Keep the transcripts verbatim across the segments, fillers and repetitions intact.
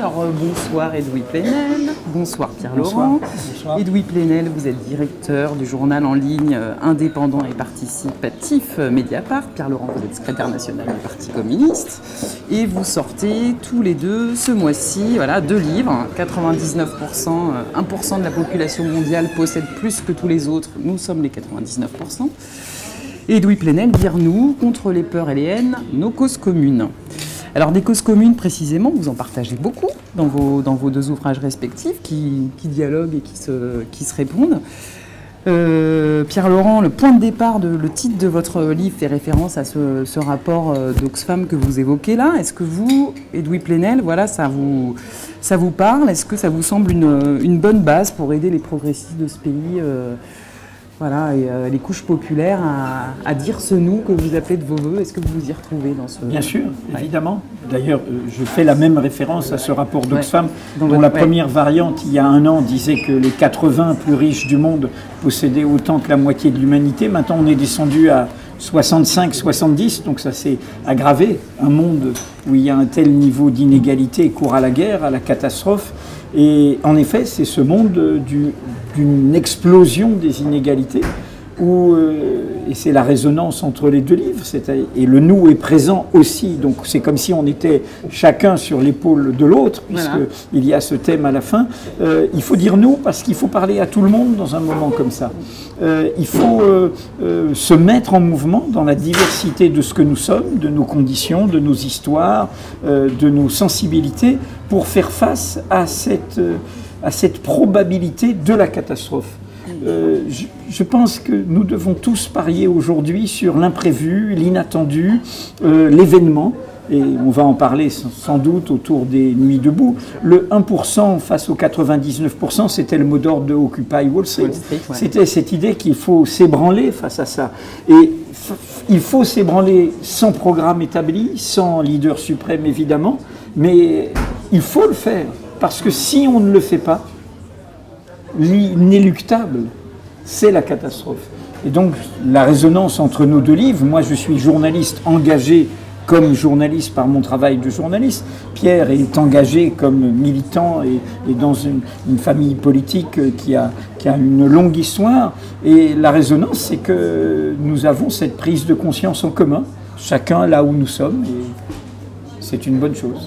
Alors, euh, bonsoir Edoui Plenel, bonsoir Pierre-Laurent. Edoui Plenel, vous êtes directeur du journal en ligne euh, indépendant et participatif euh, Mediapart. Pierre-Laurent, vous êtes secrétaire national du Parti communiste. Et vous sortez tous les deux ce mois-ci voilà, deux livres. quatre-vingt-dix-neuf pour cent, euh, un pour cent de la population mondiale possède plus que tous les autres. Nous sommes les quatre-vingt-dix-neuf pour cent. Edoui Plenel, Dire-nous, contre les peurs et les haines, nos causes communes. Alors des causes communes précisément, vous en partagez beaucoup dans vos, dans vos deux ouvrages respectifs qui, qui dialoguent et qui se, qui se répondent. Euh, Pierre-Laurent, le point de départ, de, le titre de votre livre fait référence à ce, ce rapport d'Oxfam que vous évoquez là. Est-ce que vous, Edoui Plenel, voilà, ça vous, ça vous parle? Est-ce que ça vous semble une, une bonne base pour aider les progressistes de ce pays euh, Voilà, et euh, les couches populaires à, à dire ce nous que vous appelez de vos voeux? Est-ce que vous vous y retrouvez dans ce... Bien sûr, ouais. Évidemment. D'ailleurs, euh, je fais la même référence à ce rapport d'Oxfam, ouais. dont votre... la première variante, il y a un an, disait que les quatre-vingts plus riches du monde possédaient autant que la moitié de l'humanité. Maintenant, on est descendu à soixante-cinq soixante-dix, donc ça s'est aggravé. Un monde où il y a un tel niveau d'inégalité court à la guerre, à la catastrophe. Et en effet, c'est ce monde du, d'une explosion des inégalités, où, euh, et c'est la résonance entre les deux livres, et le nous est présent aussi, donc c'est comme si on était chacun sur l'épaule de l'autre, puisqu'il voilà. y a ce thème à la fin. Euh, il faut dire nous, parce qu'il faut parler à tout le monde dans un moment comme ça. Euh, il faut euh, euh, se mettre en mouvement dans la diversité de ce que nous sommes, de nos conditions, de nos histoires, euh, de nos sensibilités, pour faire face à cette, euh, à cette probabilité de la catastrophe. Euh, je, je pense que nous devons tous parier aujourd'hui sur l'imprévu, l'inattendu, euh, l'événement, et on va en parler sans doute autour des Nuits debout. Le un pour cent face aux quatre-vingt-dix-neuf pour cent, c'était le mot d'ordre de Occupy Wall Street. Wall Street ouais. C'était cette idée qu'il faut s'ébranler face à ça. Et il faut s'ébranler sans programme établi, sans leader suprême évidemment, mais il faut le faire, parce que si on ne le fait pas, l'inéluctable, c'est la catastrophe. Et donc, la résonance entre nos deux livres, moi je suis journaliste engagé comme journaliste par mon travail de journaliste, Pierre est engagé comme militant et, et dans une, une famille politique qui a, qui a une longue histoire, et la résonance, c'est que nous avons cette prise de conscience en commun, chacun là où nous sommes, et c'est une bonne chose.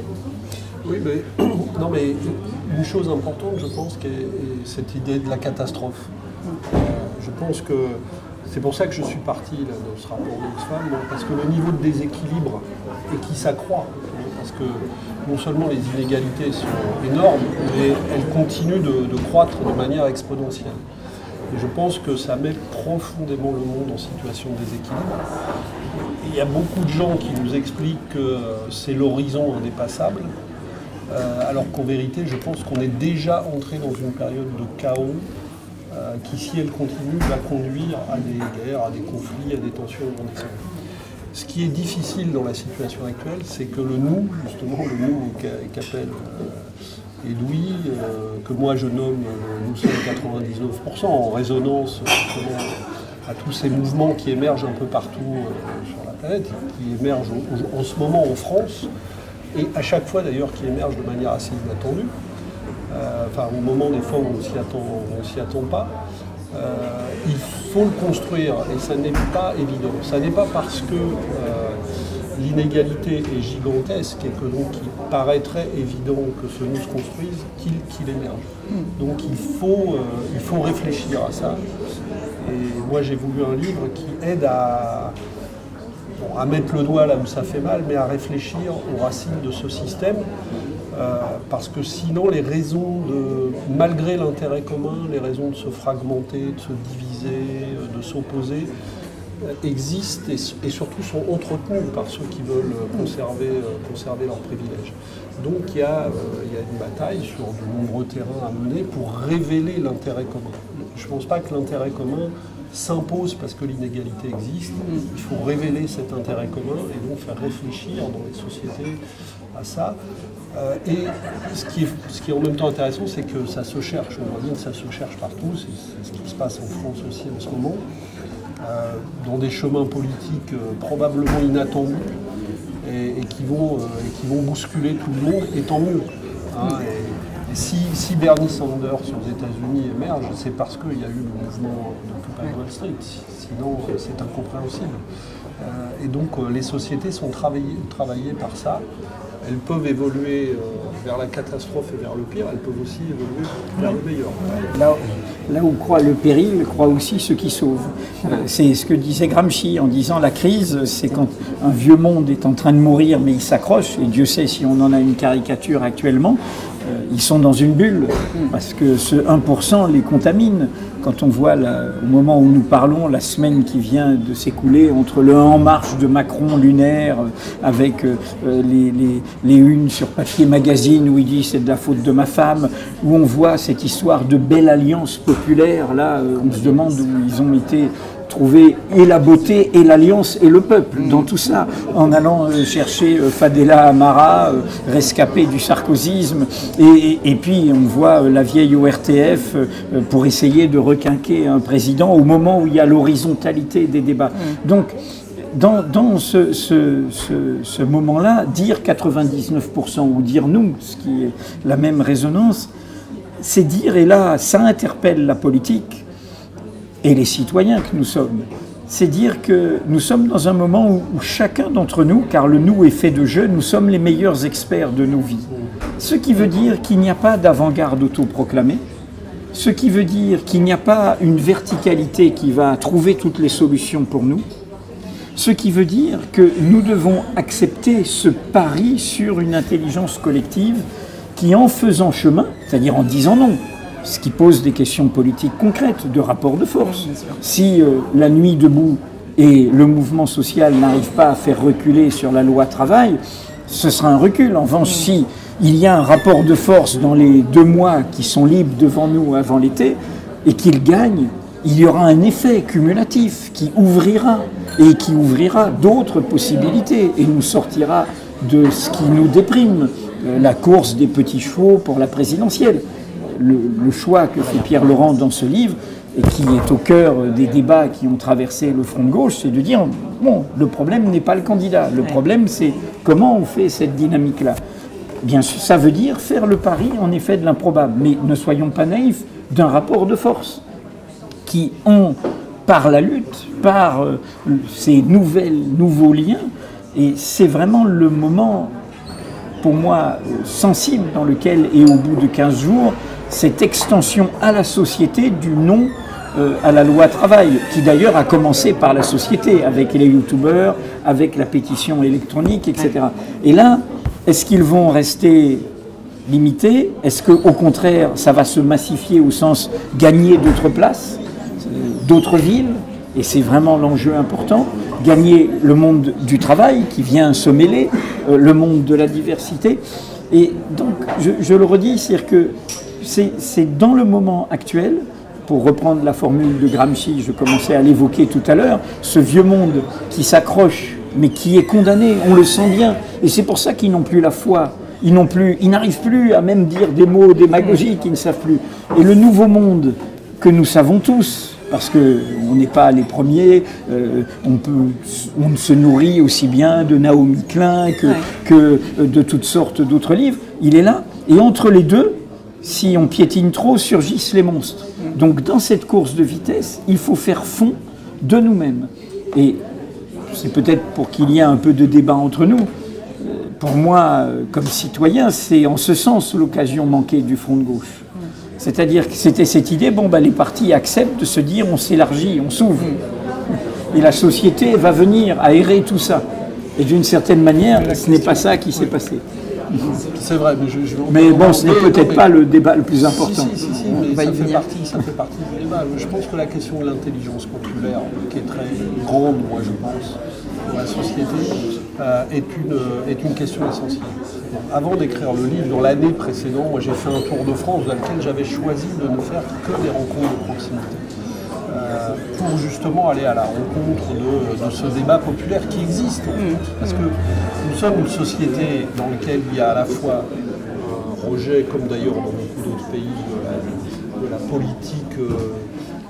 Oui, mais, non, mais une chose importante, je pense, qui est cette idée de la catastrophe. Euh, je pense que c'est pour ça que je suis parti là, de ce rapport d'Oxfam, parce que le niveau de déséquilibre et qui s'accroît, parce que non seulement les inégalités sont énormes, mais elles continuent de, de croître de manière exponentielle. Et je pense que ça met profondément le monde en situation de déséquilibre. Il y a beaucoup de gens qui nous expliquent que c'est l'horizon indépassable. Euh, alors qu'en vérité, je pense qu'on est déjà entré dans une période de chaos euh, qui, si elle continue, va conduire à des guerres, à des conflits, à des tensions grandissantes. Ce qui est difficile dans la situation actuelle, c'est que le nous, justement, le nous qu'appelle euh, Edoui, euh, que moi je nomme euh, nous sommes quatre-vingt-dix-neuf pour cent, en résonance justement, à tous ces mouvements qui émergent un peu partout euh, sur la planète, qui émergent en, en ce moment en France, et à chaque fois d'ailleurs qui émerge de manière assez inattendue, euh, enfin au moment des fois où on ne s'y attend, on s'y attend pas, euh, il faut le construire et ça n'est pas évident. Ça n'est pas parce que euh, l'inégalité est gigantesque et que donc il paraîtrait évident que ce nous se construise qu'il qu'il émerge. Donc il faut, euh, il faut réfléchir à ça. Et moi j'ai voulu un livre qui aide à... Bon, à mettre le doigt là où ça fait mal, mais à réfléchir aux racines de ce système, euh, parce que sinon les raisons de, malgré l'intérêt commun, les raisons de se fragmenter, de se diviser, de s'opposer, euh, existent et, et surtout sont entretenues par ceux qui veulent conserver, euh, conserver leurs privilèges. Donc il y, a, euh, il y a une bataille sur de nombreux terrains à mener pour révéler l'intérêt commun. Je ne pense pas que l'intérêt commun s'impose parce que l'inégalité existe. Il faut révéler cet intérêt commun et donc faire réfléchir dans les sociétés à ça. Euh, et ce qui, est, ce qui est en même temps intéressant, c'est que ça se cherche. On va dire que ça se cherche partout. C'est ce qui se passe en France aussi en ce moment. Euh, dans des chemins politiques euh, probablement inattendus et, et, qui vont, euh, et qui vont bousculer tout le monde, et tant mieux. Hein, et, et si, si Bernie Sanders aux États-Unis émerge, c'est parce qu'il y a eu le mouvement d'Occupy Wall Street. Sinon, c'est incompréhensible. Euh, et donc, euh, les sociétés sont travaillées, travaillées par ça. Elles peuvent évoluer euh, vers la catastrophe et vers le pire, elles peuvent aussi évoluer vers le meilleur. Là, là où croit le péril, croit aussi ceux qui sauvent. Euh, c'est ce que disait Gramsci en disant la crise, c'est quand un vieux monde est en train de mourir mais il s'accroche, et Dieu sait si on en a une caricature actuellement, euh, ils sont dans une bulle, parce que ce un pour cent les contamine. Quand on voit, là, au moment où nous parlons, la semaine qui vient de s'écouler entre le En Marche de Macron lunaire, avec euh, les, les, les unes sur Papier Magazine où il dit c'est de la faute de ma femme, où on voit cette histoire de belle alliance populaire, là, euh, on se demande où ils ont été trouver et la beauté et l'alliance et le peuple dans tout ça, en allant euh, chercher euh, Fadela Amara, euh, rescapé du sarkozysme, et, et, et puis on voit euh, la vieille O R T F euh, pour essayer de requinquer un président au moment où il y a l'horizontalité des débats. Donc dans, dans ce, ce, ce, ce moment-là, dire quatre-vingt-dix-neuf pour cent ou dire nous, ce qui est la même résonance, c'est dire, et là ça interpelle la politique, et les citoyens que nous sommes, c'est dire que nous sommes dans un moment où, où chacun d'entre nous, car le nous est fait de jeu, nous sommes les meilleurs experts de nos vies. Ce qui veut dire qu'il n'y a pas d'avant-garde autoproclamée, ce qui veut dire qu'il n'y a pas une verticalité qui va trouver toutes les solutions pour nous, ce qui veut dire que nous devons accepter ce pari sur une intelligence collective qui, en faisant chemin, c'est-à-dire en disant non, ce qui pose des questions politiques concrètes, de rapport de force. Si euh, la nuit debout et le mouvement social n'arrivent pas à faire reculer sur la loi travail, ce sera un recul. En revanche, si il y a un rapport de force dans les deux mois qui sont libres devant nous avant l'été, et qu'il gagne, il y aura un effet cumulatif qui ouvrira, et qui ouvrira d'autres possibilités, et nous sortira de ce qui nous déprime, euh, la course des petits chevaux pour la présidentielle. Le, le choix que fait Pierre Laurent dans ce livre, et qui est au cœur des débats qui ont traversé le front de gauche, c'est de dire, bon, le problème n'est pas le candidat, le problème c'est comment on fait cette dynamique-là. Bien sûr, ça veut dire faire le pari, en effet, de l'improbable, mais ne soyons pas naïfs, d'un rapport de force, qui ont, par la lutte, par euh, ces nouvelles, nouveaux liens, et c'est vraiment le moment, pour moi, sensible dans lequel, et au bout de quinze jours, cette extension à la société du non euh, à la loi travail, qui d'ailleurs a commencé par la société, avec les youtubeurs, avec la pétition électronique, et cetera. Et là, est-ce qu'ils vont rester limités? Est-ce qu'au contraire, ça va se massifier au sens gagner d'autres places, d'autres villes? Et c'est vraiment l'enjeu important, gagner le monde du travail qui vient se mêler, euh, le monde de la diversité. Et donc, je, je le redis, c'est-à-dire que c'est dans le moment actuel, pour reprendre la formule de Gramsci, je commençais à l'évoquer tout à l'heure, ce vieux monde qui s'accroche, mais qui est condamné, on le sent bien. Et c'est pour ça qu'ils n'ont plus la foi, ils n'ont plus, ils n'arrivent plus à même dire des mots démagogiques, ils ne savent plus. Et le nouveau monde que nous savons tous, parce qu'on n'est pas les premiers, euh, on, peut, on se nourrit aussi bien de Naomi Klein que, ouais. que de toutes sortes d'autres livres, il est là. Et entre les deux, si on piétine trop, surgissent les monstres. Donc dans cette course de vitesse, il faut faire fond de nous-mêmes. Et c'est peut-être pour qu'il y ait un peu de débat entre nous. Pour moi, comme citoyen, c'est en ce sens l'occasion manquée du front de gauche. C'est-à-dire que c'était cette idée, bon, bah, les partis acceptent de se dire on s'élargit, on s'ouvre. Et la société va venir aérer tout ça. Et d'une certaine manière, ce n'est pas ça qui s'est passé. C'est vrai, mais je, je Mais bon, ce n'est peut-être pas le débat le plus important. Si, si, si, mais ça fait, partie, ça fait partie du débat. Je pense que la question de l'intelligence populaire, qui est très grande, moi je pense, pour la société, euh, est, une, est une question essentielle. Avant d'écrire le livre, dans l'année précédente, moi j'ai fait un tour de France dans lequel j'avais choisi de ne faire que des rencontres de proximité. Euh, pour justement aller à la rencontre de, de ce débat populaire qui existe. Mmh. Parce que nous sommes une société dans laquelle il y a à la fois un rejet, comme d'ailleurs dans beaucoup d'autres pays, de la, de la politique euh,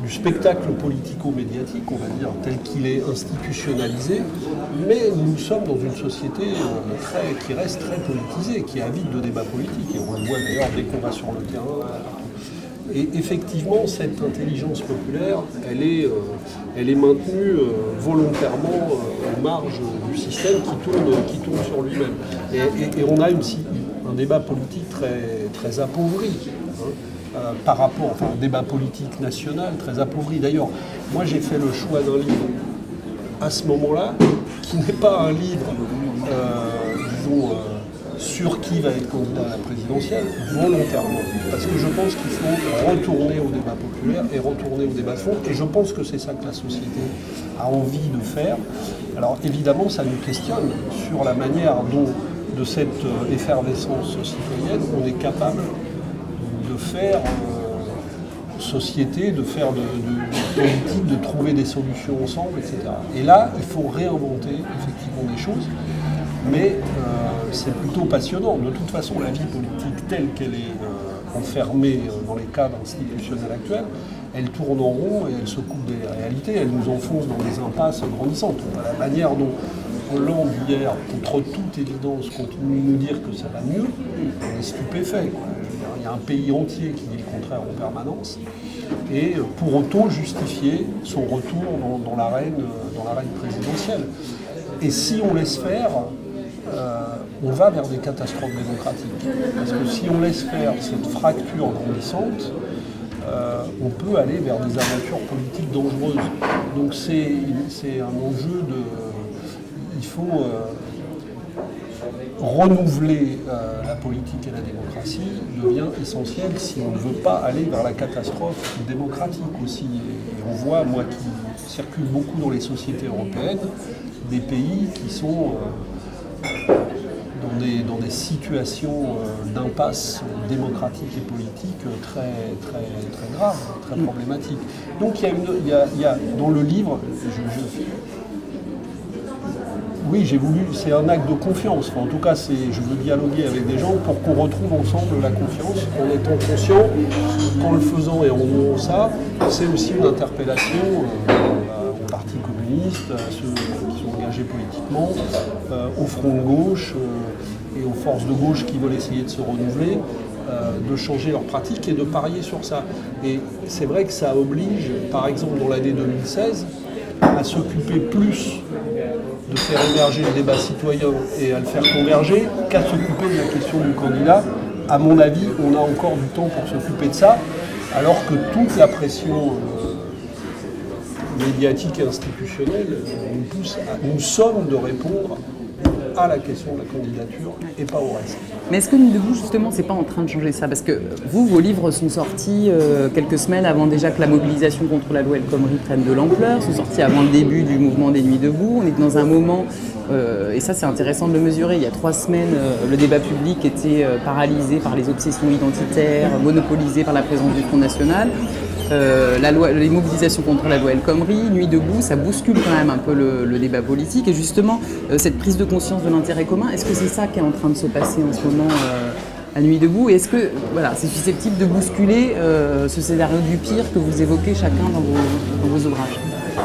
du spectacle politico-médiatique, on va dire, tel qu'il est institutionnalisé, mais nous sommes dans une société euh, très, qui reste très politisée, qui est avide de débats politiques, et on le voit d'ailleurs dès qu'on va sur le terrain. Et effectivement, cette intelligence populaire, elle est, euh, elle est maintenue euh, volontairement euh, aux marges du système qui tourne, qui tourne sur lui-même. Et, et, et on a une, un débat politique très, très appauvri, hein, euh, par rapport, enfin un débat politique national très appauvri. D'ailleurs, moi j'ai fait le choix d'un livre à ce moment-là, qui n'est pas un livre, euh, disons, euh, sur qui va être candidat à la présidentielle, volontairement. Parce que je pense qu'il faut retourner au débat populaire et retourner au débat de fond. Et je pense que c'est ça que la société a envie de faire. Alors évidemment, ça nous questionne sur la manière dont, de cette effervescence citoyenne, on est capable de faire euh, société, de faire de, de, de politique, de trouver des solutions ensemble, et cetera. Et là, il faut réinventer effectivement des choses. Mais euh, c'est plutôt passionnant. De toute façon, la vie politique telle qu'elle est euh, enfermée dans les cadres institutionnels actuels, elle tourne en rond et elle se coupe des réalités, elle nous enfonce dans des impasses grandissantes. La manière dont Hollande, hier, contre toute évidence, continue de nous dire que ça va mieux, on est stupéfait. Il y a un pays entier qui dit le contraire en permanence, et pour autant justifier son retour dans, dans l'arène dans l'arène présidentielle. Et si on laisse faire, Euh, on va vers des catastrophes démocratiques. Parce que si on laisse faire cette fracture grandissante, euh, on peut aller vers des aventures politiques dangereuses. Donc c'est un enjeu de... Il faut euh, renouveler euh, la politique et la démocratie devient essentiel si on ne veut pas aller vers la catastrophe démocratique aussi. Et, et on voit, moi qui circule beaucoup dans les sociétés européennes, des pays qui sont... Euh, Dans des, dans des situations euh, d'impasse démocratique et politique très, très, très graves, très problématiques. Donc il y a, une, il y a, il y a dans le livre, je, je, oui j'ai voulu, c'est un acte de confiance, enfin, en tout cas je veux dialoguer avec des gens pour qu'on retrouve ensemble la confiance en étant conscient qu'en le faisant et en nouant ça, c'est aussi une interpellation euh, au Parti communiste, à ceux qui sont engagés politiquement, euh, au Front de gauche euh, et aux forces de gauche qui veulent essayer de se renouveler, euh, de changer leurs pratiques et de parier sur ça. Et c'est vrai que ça oblige, par exemple dans l'année deux mille seize, à s'occuper plus de faire émerger le débat citoyen et à le faire converger qu'à s'occuper de la question du candidat. À mon avis, on a encore du temps pour s'occuper de ça, alors que toute la pression euh, médiatique et institutionnelle nous pousse à, nous sommes de répondre à la question de la candidature et pas au reste. Mais est-ce que Nuit debout, justement, c'est pas en train de changer ça? Parce que vous, vos livres sont sortis euh, quelques semaines avant déjà que la mobilisation contre la loi El Khomri prenne de l'ampleur, sont sortis avant le début du mouvement des Nuits debout. On est dans un moment, euh, et ça c'est intéressant de le mesurer, il y a trois semaines, euh, le débat public était euh, paralysé par les obsessions identitaires, monopolisé par la présence du Front National. Euh, la loi, les mobilisations contre la loi El Khomri, Nuit debout, ça bouscule quand même un peu le, le débat politique. Et justement, euh, cette prise de conscience de l'intérêt commun, est-ce que c'est ça qui est en train de se passer en ce moment euh, à Nuit debout? Et est-ce que voilà, c'est susceptible de bousculer euh, ce scénario du pire que vous évoquez chacun dans vos, dans vos ouvrages?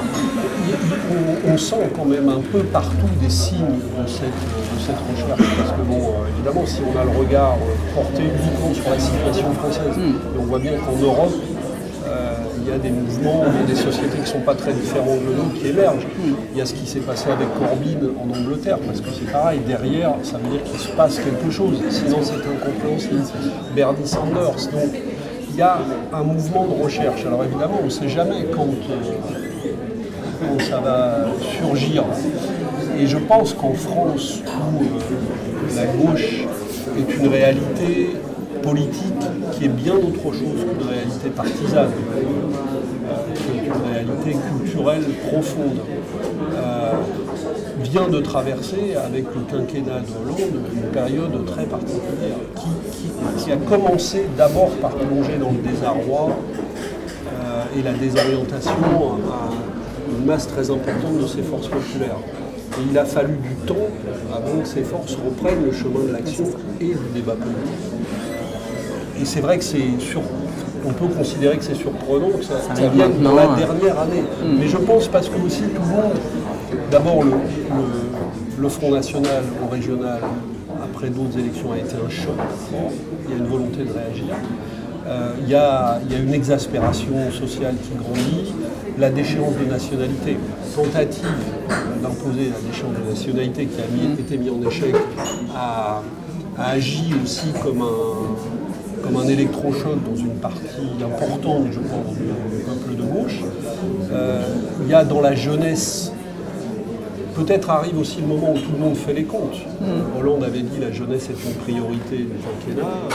On, on sent quand même un peu partout des signes de cette, de cette recherche. Parce que bon, euh, évidemment, si on a le regard porté uniquement sur la situation française, mmh. et on voit bien qu'en Europe, il y a des mouvements, il y a des sociétés qui ne sont pas très différentes de nous qui émergent. Il y a ce qui s'est passé avec Corbyn en Angleterre, parce que c'est pareil, derrière, ça veut dire qu'il se passe quelque chose, sinon c'est incompréhensible. Bernie Sanders, donc il y a un mouvement de recherche. Alors évidemment, on ne sait jamais quand, euh, quand ça va surgir. Et je pense qu'en France, où euh, la gauche est une réalité politique qui est bien autre chose qu'une réalité partisane, euh, qui est une réalité culturelle profonde, euh, vient de traverser avec le quinquennat de Hollande une période très particulière qui, qui, qui a commencé d'abord par plonger dans le désarroi euh, et la désorientation à une masse très importante de ces forces populaires. Et il a fallu du temps avant que ces forces reprennent le chemin de l'action et du débat politique. Et c'est vrai que c'est sur... on peut considérer que c'est surprenant que ça, ça, ça vienne dans la hein. dernière année. Mm. Mais je pense parce que aussi tout le monde, d'abord le, le, le Front National au régional, après d'autres élections, a été un choc. Il y a une volonté de réagir. Euh, il, y a, il y a une exaspération sociale qui grandit. La déchéance de nationalité, tentative d'imposer la déchéance de nationalité qui a mis, été mise en échec, a, a agi aussi comme un, comme un électrochoc dans une partie importante, je pense, du, du peuple de gauche. Euh, il y a dans la jeunesse, peut-être arrive aussi le moment où tout le monde fait les comptes. Mm. Hollande avait dit la jeunesse est une priorité du quinquennat. Euh,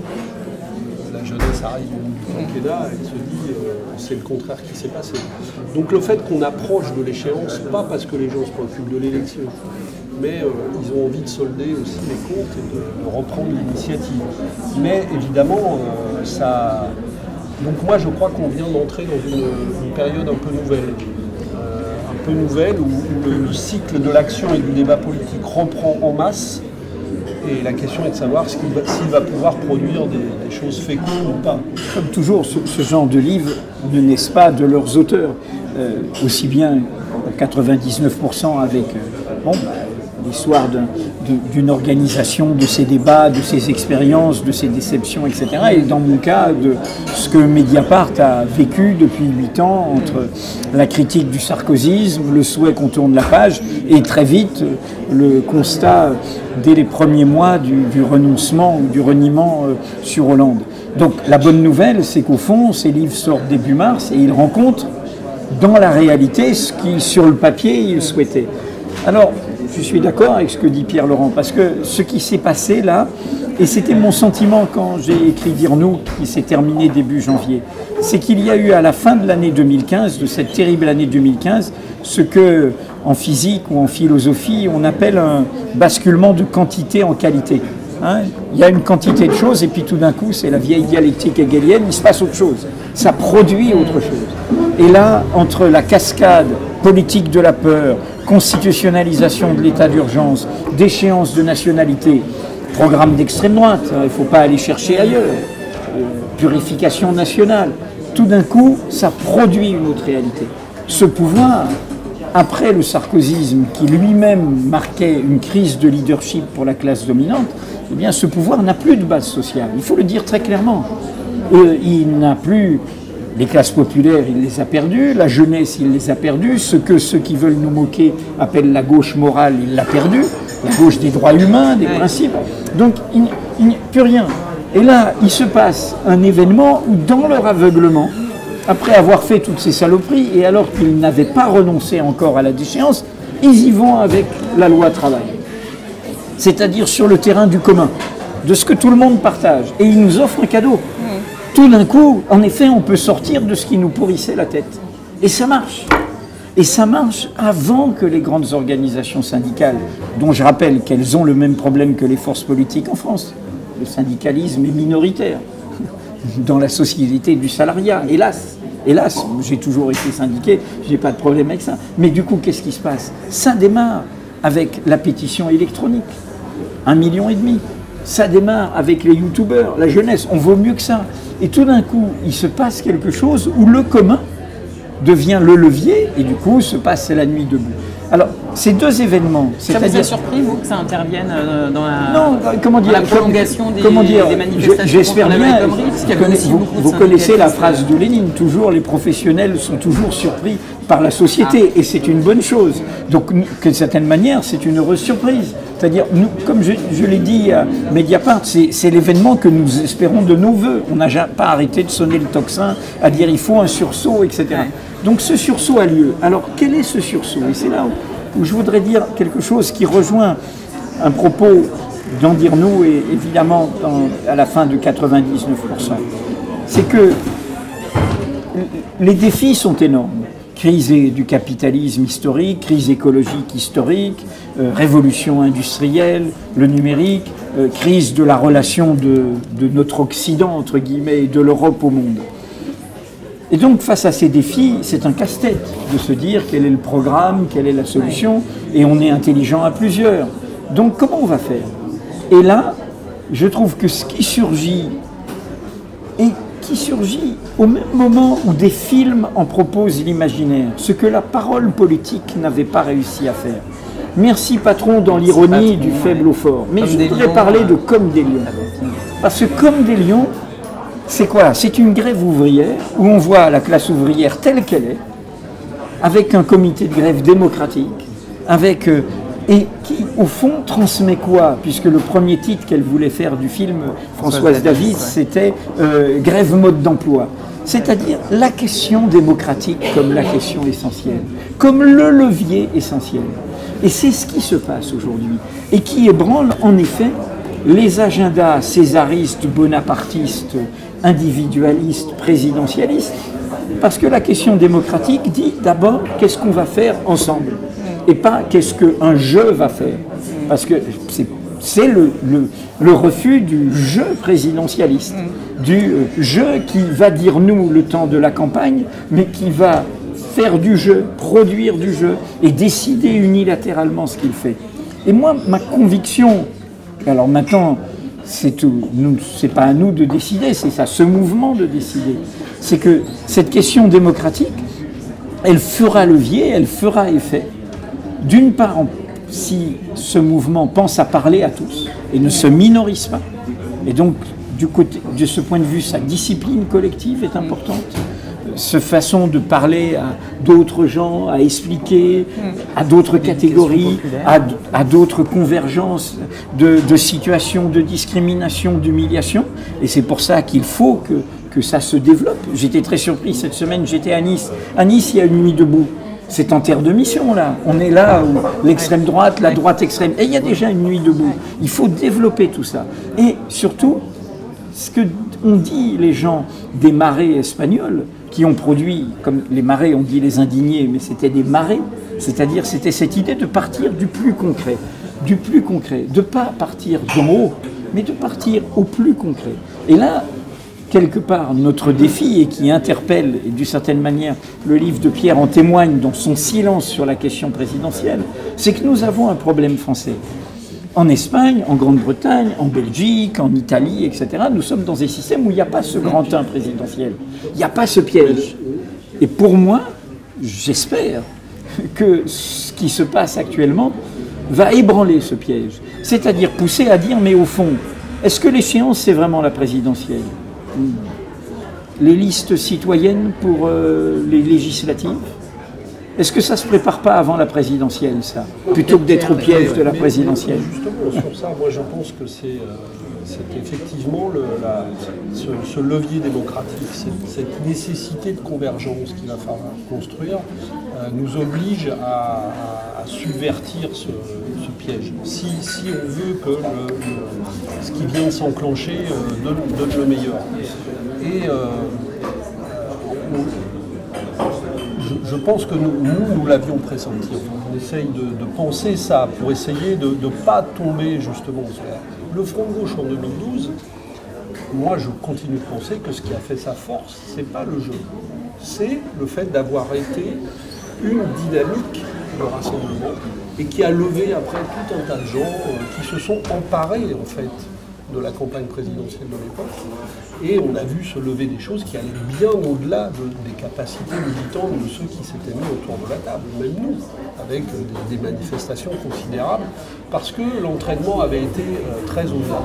la jeunesse arrive au bout du quinquennat, elle se dit euh, c'est le contraire qui s'est passé. Donc le fait qu'on approche de l'échéance, pas parce que les gens se préoccupent de l'élection, mais euh, ils ont envie de solder aussi les comptes et de, de reprendre l'initiative. Mais évidemment, euh, ça... Donc moi je crois qu'on vient d'entrer dans une, une période un peu nouvelle. Euh, un peu nouvelle où, où le, le cycle de l'action et du débat politique reprend en masse. Et la question est de savoir s'il va, s'il va pouvoir produire des, des choses fécondes ou pas. Comme toujours, ce, ce genre de livres ne naissent pas de leurs auteurs. Euh, aussi bien quatre-vingt-dix-neuf pour cent avec euh, bon, bah, l'histoire d'un, de, d'une organisation, de ces débats, de ces expériences, de ces déceptions, et cetera. Et dans mon cas, de ce que Mediapart a vécu depuis huit ans entre la critique du sarkozysme, le souhait qu'on tourne la page, et très vite le constat dès les premiers mois du, du renoncement ou du reniement euh, sur Hollande. Donc la bonne nouvelle, c'est qu'au fond, ces livres sortent début mars et ils rencontrent dans la réalité ce qui, sur le papier, ils souhaitaient. Alors, je suis d'accord avec ce que dit Pierre Laurent, parce que ce qui s'est passé là, et c'était mon sentiment quand j'ai écrit Dire nous, qui s'est terminé début janvier, c'est qu'il y a eu à la fin de l'année deux mille quinze, de cette terrible année deux mille quinze, ce que en physique ou en philosophie on appelle un basculement de quantité en qualité. Hein, il y a une quantité de choses et puis tout d'un coup, c'est la vieille dialectique hegelienne, il se passe autre chose. Ça produit autre chose. Et là, entre la cascade politique de la peur, constitutionnalisation de l'état d'urgence, déchéance de nationalité, programme d'extrême droite, il ne faut pas aller chercher ailleurs, euh, purification nationale, tout d'un coup, ça produit une autre réalité. Ce pouvoir, après le sarkozysme qui lui-même marquait une crise de leadership pour la classe dominante, eh bien ce pouvoir n'a plus de base sociale. Il faut le dire très clairement. Euh, il n'a plus les classes populaires, il les a perdues, la jeunesse, il les a perdues, ce que ceux qui veulent nous moquer appellent la gauche morale, il l'a perdue, la gauche des droits humains, des principes. Donc il, il n'y a plus rien. Et là, il se passe un événement où dans leur aveuglement, après avoir fait toutes ces saloperies, et alors qu'ils n'avaient pas renoncé encore à la déchéance, ils y vont avec la loi travail. C'est-à-dire sur le terrain du commun, de ce que tout le monde partage. Et ils nous offrent un cadeau. Mmh. Tout d'un coup, en effet, on peut sortir de ce qui nous pourrissait la tête. Et ça marche. Et ça marche avant que les grandes organisations syndicales, dont je rappelle qu'elles ont le même problème que les forces politiques en France. Le syndicalisme est minoritaire dans la société du salariat, hélas. Hélas, j'ai toujours été syndiqué, je n'ai pas de problème avec ça. Mais du coup, qu'est-ce qui se passe? Ça démarre avec la pétition électronique, un million et demi. Ça démarre avec les youtubeurs, la jeunesse, on vaut mieux que ça. Et tout d'un coup, il se passe quelque chose où le commun devient le levier, et du coup, se passe la nuit debout. Alors, ces deux événements... Ça vous a surpris, vous, que ça intervienne dans la, non, comment dire, dans la prolongation des, comment dire, des manifestations j'espère contre la bien, Comrie, parce qu'il y avait aussi vous, beaucoup de vous connaissez la syndicalistes. phrase de Lénine, toujours les professionnels sont toujours surpris par la société, ah. et c'est une bonne chose. Donc, d'une certaine manière, c'est une heureuse surprise. C'est-à-dire, nous, comme je, je l'ai dit à Mediapart, c'est, c'est l'événement que nous espérons de nos voeux. On n'a pas arrêté de sonner le tocsin, à dire il faut un sursaut, et cetera. Ouais. Donc ce sursaut a lieu. Alors, quel est ce sursaut? Et c'est là où, où je voudrais dire quelque chose qui rejoint un propos d'en dire nous, et évidemment dans, à la fin de quatre-vingt-dix-neuf pour cent. C'est que les défis sont énormes. Crise du capitalisme historique, crise écologique historique, euh, révolution industrielle, le numérique, euh, crise de la relation de, de notre Occident, entre guillemets, et de l'Europe au monde. Et donc, face à ces défis, c'est un casse-tête de se dire quel est le programme, quelle est la solution, et on est intelligent à plusieurs. Donc, comment on va faire? Et là, je trouve que ce qui surgit est qui surgit au même moment où des films en proposent l'imaginaire, ce que la parole politique n'avait pas réussi à faire. Merci patron dans l'ironie du faible au fort. Mais je voudrais parler de Comme des lions. Parce que Comme des lions, c'est quoi? C'est une grève ouvrière où on voit la classe ouvrière telle qu'elle est, avec un comité de grève démocratique, avec, euh, et qui, au fond, transmet quoi? Puisque le premier titre qu'elle voulait faire du film, Françoise David, c'était euh, Grève mode d'emploi. C'est-à-dire la question démocratique comme la question essentielle, comme le levier essentiel. Et c'est ce qui se passe aujourd'hui, et qui ébranle en effet les agendas césaristes, bonapartistes, individualistes, présidentialistes, parce que la question démocratique dit d'abord qu'est-ce qu'on va faire ensemble, et pas qu'est-ce qu'un jeu va faire, parce que c'est le, le, le refus du jeu présidentialiste, du jeu qui va dire nous le temps de la campagne, mais qui va faire du jeu, produire du jeu et décider unilatéralement ce qu'il fait. Et moi, ma conviction, alors maintenant, c'est tout, c'est pas à nous de décider, c'est à ce mouvement de décider, c'est que cette question démocratique, elle fera levier, elle fera effet, d'une part, si ce mouvement pense à parler à tous et ne se minorise pas, et donc, du côté, de ce point de vue, sa discipline collective est importante, cette façon de parler à d'autres gens, à expliquer, à d'autres catégories, à, à d'autres convergences de, de situations de discrimination, d'humiliation. Et c'est pour ça qu'il faut que, que ça se développe. J'étais très surpris cette semaine, j'étais à Nice. À Nice, il y a une nuit debout. C'est en terre de mission, là. On est là où l'extrême droite, la droite extrême. Et il y a déjà une nuit debout. Il faut développer tout ça. Et surtout, ce que on dit, les gens des marais espagnols, qui ont produit, comme les marais, on dit les indignés, mais c'était des marais, c'est-à-dire c'était cette idée de partir du plus concret, du plus concret, de ne pas partir d'en haut, mais de partir au plus concret. Et là, quelque part, notre défi, et qui interpelle, et d'une certaine manière, le livre de Pierre en témoigne dans son silence sur la question présidentielle, c'est que nous avons un problème français. En Espagne, en Grande-Bretagne, en Belgique, en Italie, et cetera, nous sommes dans des systèmes où il n'y a pas ce grand un présidentiel. Il n'y a pas ce piège. Et pour moi, j'espère que ce qui se passe actuellement va ébranler ce piège. C'est-à-dire pousser à dire, mais au fond, est-ce que l'échéance, c'est vraiment la présidentielle? Les listes citoyennes pour euh, les législatives? Est-ce que ça ne se prépare pas avant la présidentielle, ça, plutôt que d'être au piège de la présidentielle? Justement, sur ça, moi je pense que c'est euh, effectivement le, la, ce, ce levier démocratique, cette, cette nécessité de convergence qu'il va falloir construire, euh, nous oblige à, à, à subvertir ce, ce piège. Si, si on veut que le, le, ce qui vient de s'enclencher euh, donne, donne le meilleur. Et euh, on, Je pense que nous, nous, nous l'avions pressenti. On essaye de, de penser ça pour essayer de ne pas tomber justement sur le Front de gauche en deux mille douze. Moi, je continue de penser que ce qui a fait sa force, c'est pas le jeu, c'est le fait d'avoir été une dynamique de rassemblement et qui a levé après tout un tas de gens euh, qui se sont emparés en fait de la campagne présidentielle de l'époque. Et on a vu se lever des choses qui allaient bien au-delà de, des capacités militantes de ceux qui s'étaient mis autour de la table, même nous, avec euh, des, des manifestations considérables, parce que l'entraînement avait été euh, très au-delà.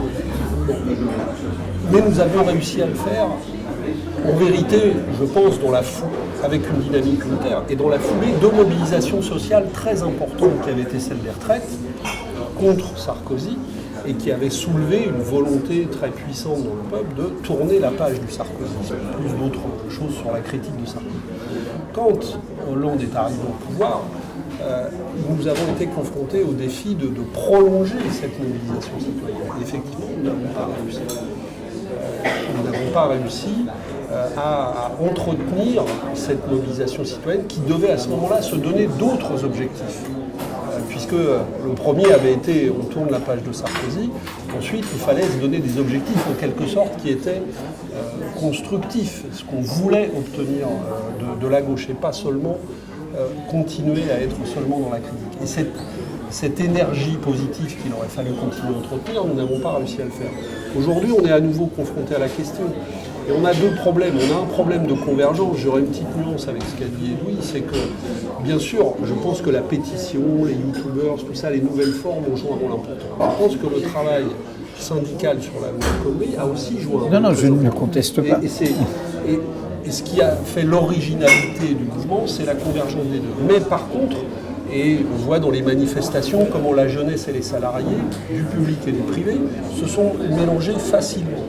Mais nous avions réussi à le faire, en vérité, je pense, dans la foule, avec une dynamique unitaire, et dans la foulée, deux mobilisations sociales très importantes qui avaient été celles des retraites, contre Sarkozy, et qui avait soulevé une volonté très puissante dans le peuple de tourner la page du sarkozysme, plus d'autres choses sur la critique de Sarkozy. Quand Hollande est arrivé au pouvoir, euh, nous avons été confrontés au défi de, de prolonger cette mobilisation citoyenne. Et effectivement, nous n'avons pas réussi. Euh, nous n'avons pas réussi euh, à, à entretenir cette mobilisation citoyenne qui devait à ce moment-là se donner d'autres objectifs. Puisque le premier avait été, on tourne la page de Sarkozy, ensuite il fallait se donner des objectifs en quelque sorte qui étaient euh, constructifs, ce qu'on voulait obtenir euh, de, de la gauche et pas seulement euh, continuer à être seulement dans la critique. Et cette, cette énergie positive qu'il aurait fallu continuer à entretenir, nous n'avons pas réussi à le faire. Aujourd'hui, on est à nouveau confronté à la question. Et on a deux problèmes. On a un problème de convergence. J'aurais une petite nuance avec ce qu'a dit Edoui, c'est que, bien sûr, je pense que la pétition, les youtubeurs, tout ça, les nouvelles formes ont joué un rôle important. Je pense que le travail syndical sur la loi El Khomri a aussi joué un rôle. Non, non, je ne le conteste pas. Et, et, c'est, et, et ce qui a fait l'originalité du mouvement, c'est la convergence des deux. Mais par contre, et on voit dans les manifestations comment la jeunesse et les salariés, du public et du privé, se sont mélangés facilement.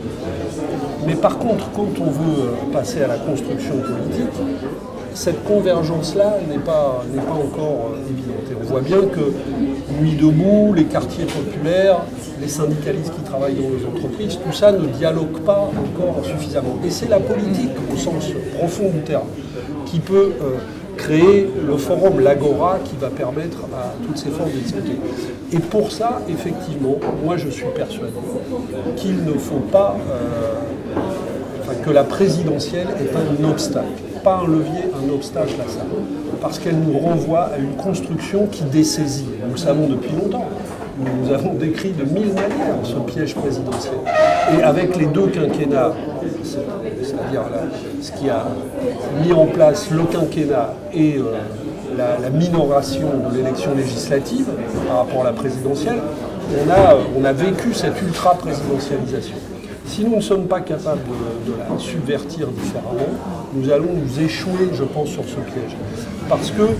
Mais par contre, quand on veut passer à la construction politique, cette convergence-là n'est pas, n'est pas encore évidente. Et on voit bien que Nuit debout, les quartiers populaires, les syndicalistes qui travaillent dans les entreprises, tout ça ne dialogue pas encore suffisamment. Et c'est la politique, au sens profond du terme, qui peut euh, créer le forum, l'agora, qui va permettre à toutes ces formes de discuter. Et pour ça, effectivement, moi je suis persuadé qu'il ne faut pas, euh, enfin, que la présidentielle est un obstacle, pas un levier, un obstacle à ça. Parce qu'elle nous renvoie à une construction qui dessaisit. Nous le savons depuis longtemps. Nous avons décrit de mille manières ce piège présidentiel. Et avec les deux quinquennats, c'est-à-dire la, ce qui a mis en place le quinquennat et euh, la, la minoration de l'élection législative par rapport à la présidentielle, on a, on a vécu cette ultra-présidentialisation. Si nous ne sommes pas capables de, de la subvertir différemment, nous allons nous échouer, je pense, sur ce piège. Parce que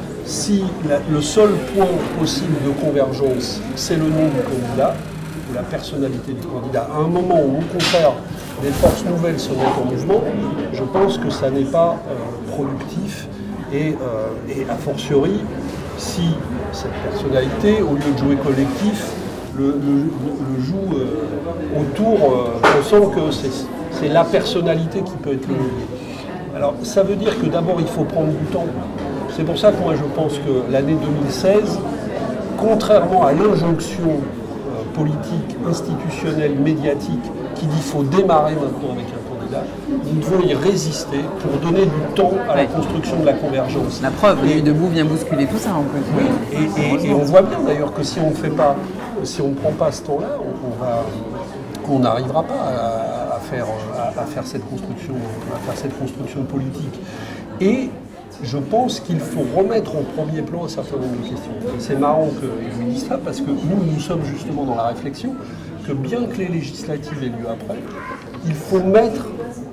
si la, le seul point possible de convergence, c'est le nom du candidat, ou la personnalité du candidat, à un moment où, au contraire, des forces nouvelles se mettent en mouvement, je pense que ça n'est pas euh, productif et, euh, et a fortiori, si cette personnalité, au lieu de jouer collectif, le, le, le joue euh, autour, euh, pensant que c'est la personnalité qui peut être le levier. Alors ça veut dire que d'abord il faut prendre du temps. C'est pour ça que moi je pense que l'année deux mille seize, contrairement à l'injonction euh, politique, institutionnelle, médiatique, qui dit qu'il faut démarrer maintenant avec un candidat, nous devons y résister pour donner du temps à la construction de la convergence. La preuve, Nuit debout vient bousculer tout ça en plus. Oui, et, et, et on voit bien d'ailleurs que si on ne fait pas, si on ne prend pas ce temps-là, on, on va, on n'arrivera pas à, à, faire, à, à faire cette construction, à faire cette construction politique. Et je pense qu'il faut remettre en premier plan un certain nombre de questions. C'est marrant que dise ça parce que nous, nous sommes justement dans la réflexion que bien que les législatives aient lieu après, il faut mettre...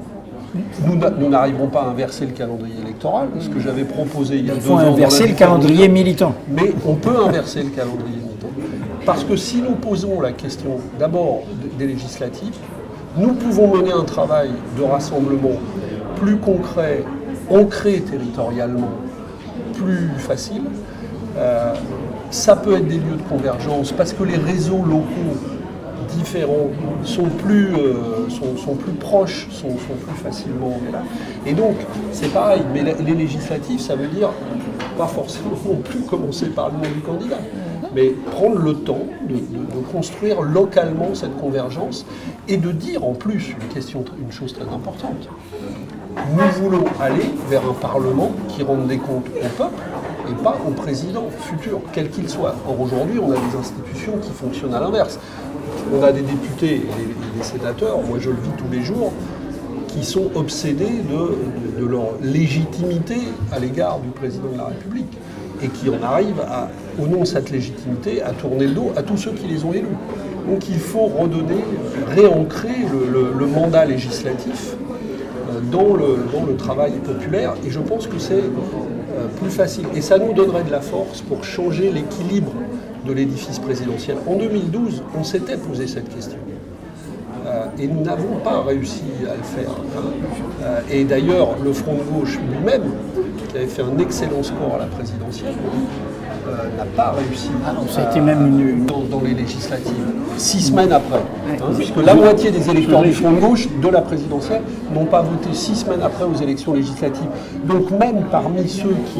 Nous n'arriverons pas à inverser le calendrier électoral, ce que j'avais proposé il y a deux ans. Il faut inverser le calendrier militant. Mais on peut inverser le calendrier militant. Parce que si nous posons la question d'abord des législatives, nous pouvons mener un travail de rassemblement plus concret, ancré territorialement, plus facile. Euh, ça peut être des lieux de convergence parce que les réseaux locaux différents sont plus, euh, sont, sont plus proches, sont, sont plus facilement là. Et donc, c'est pareil, mais les législatives, ça veut dire pas forcément non plus commencer par le nom du candidat, mais prendre le temps de, de, de construire localement cette convergence et de dire en plus une, question, une chose très importante. Nous voulons aller vers un Parlement qui rende des comptes au peuple et pas au président futur, quel qu'il soit. Or aujourd'hui, on a des institutions qui fonctionnent à l'inverse. On a des députés et des, des sénateurs, moi je le vis tous les jours, qui sont obsédés de, de, de leur légitimité à l'égard du président de la République et qui en arrivent, à, au nom de cette légitimité, à tourner le dos à tous ceux qui les ont élus. Donc il faut redonner, réancrer le, le, le mandat législatif dans le, dans le travail populaire et je pense que c'est euh, plus facile. Et ça nous donnerait de la force pour changer l'équilibre de l'édifice présidentiel. En deux mille douze, on s'était posé cette question. Euh, et nous n'avons pas réussi à le faire. Euh, et d'ailleurs, le Front de gauche lui-même, qui avait fait un excellent score à la présidentielle, euh, n'a pas réussi ah non, ça a été même une... dans, dans les législatives, six semaines après. Hein, puisque la moitié des électeurs du Front de gauche de la présidentielle n'ont pas voté six semaines après aux élections législatives. Donc même parmi ceux qui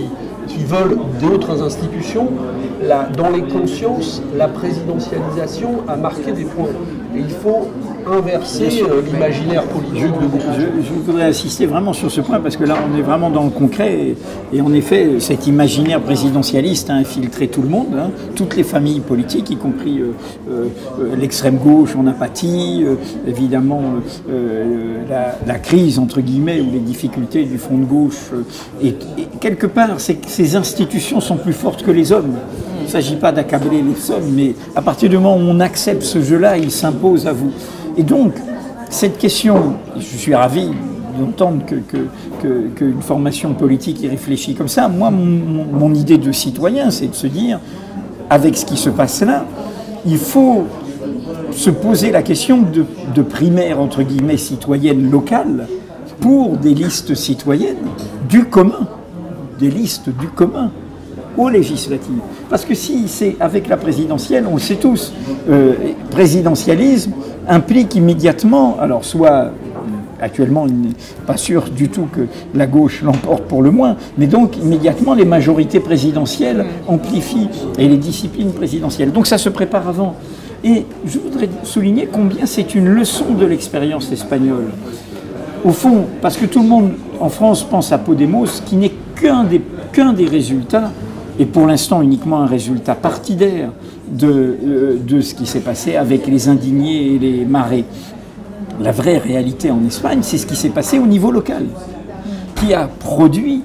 qui veulent d'autres institutions, la, dans les consciences, la présidentialisation a marqué des points. Et il faut inverser euh, l'imaginaire politique de beaucoup. Je, je voudrais insister vraiment sur ce point parce que là on est vraiment dans le concret et, et en effet cet imaginaire présidentialiste a infiltré tout le monde, hein, toutes les familles politiques, y compris euh, euh, l'extrême gauche en apathie, euh, évidemment euh, la, la crise entre guillemets ou les difficultés du front de gauche euh, et, et quelque part ces institutions sont plus fortes que les hommes. Il ne s'agit pas d'accabler les hommes, mais à partir du moment où on accepte ce jeu-là, il s'impose à vous. Et donc, cette question, je suis ravi d'entendre qu'une que, que, que formation politique y réfléchit comme ça. Moi, mon, mon idée de citoyen, c'est de se dire, avec ce qui se passe là, il faut se poser la question de, de primaire, entre guillemets, citoyenne locale, pour des listes citoyennes du commun, des listes du commun, aux législatives. Parce que si c'est avec la présidentielle, on le sait tous, euh, présidentialisme implique immédiatement, alors soit actuellement il n'est pas sûr du tout que la gauche l'emporte pour le moins, mais donc immédiatement les majorités présidentielles amplifient et les disciplines présidentielles. Donc ça se prépare avant. Et je voudrais souligner combien c'est une leçon de l'expérience espagnole. Au fond, parce que tout le monde en France pense à Podemos, qui n'est qu'un des, qu'un des résultats, et pour l'instant uniquement un résultat partidaire de, euh, de ce qui s'est passé avec les indignés et les marais. La vraie réalité en Espagne, c'est ce qui s'est passé au niveau local, qui a produit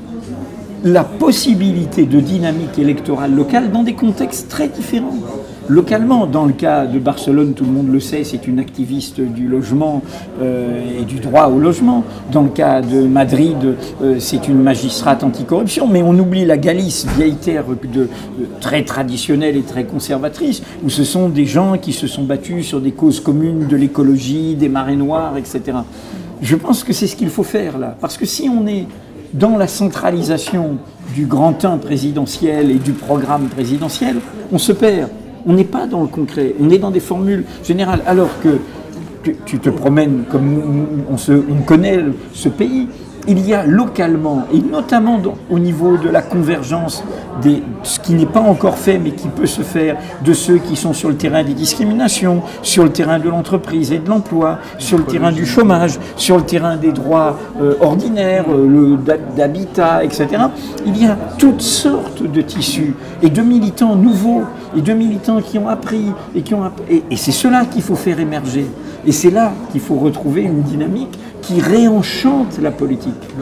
la possibilité de dynamique électorale locale dans des contextes très différents. Localement, dans le cas de Barcelone, tout le monde le sait, c'est une activiste du logement euh, et du droit au logement. Dans le cas de Madrid, euh, c'est une magistrate anticorruption. Mais on oublie la Galice, vieille terre de, de, très traditionnelle et très conservatrice, où ce sont des gens qui se sont battus sur des causes communes de l'écologie, des marées noires, et cetera. Je pense que c'est ce qu'il faut faire là. Parce que si on est dans la centralisation du grand un présidentiel et du programme présidentiel, on se perd. On n'est pas dans le concret, on est dans des formules générales, alors que tu, tu te promènes comme on, se, on connaît ce pays. Il y a localement, et notamment dans, au niveau de la convergence, des, ce qui n'est pas encore fait, mais qui peut se faire, de ceux qui sont sur le terrain des discriminations, sur le terrain de l'entreprise et de l'emploi, sur le terrain du chômage, sur le terrain des droits euh, ordinaires, euh, d'habitat, et cetera. Il y a toutes sortes de tissus, et de militants nouveaux, et de militants qui ont appris, et, qui ont app- et, et c'est cela qu'il faut faire émerger. Et c'est là qu'il faut retrouver une dynamique qui réenchante la politique. Le,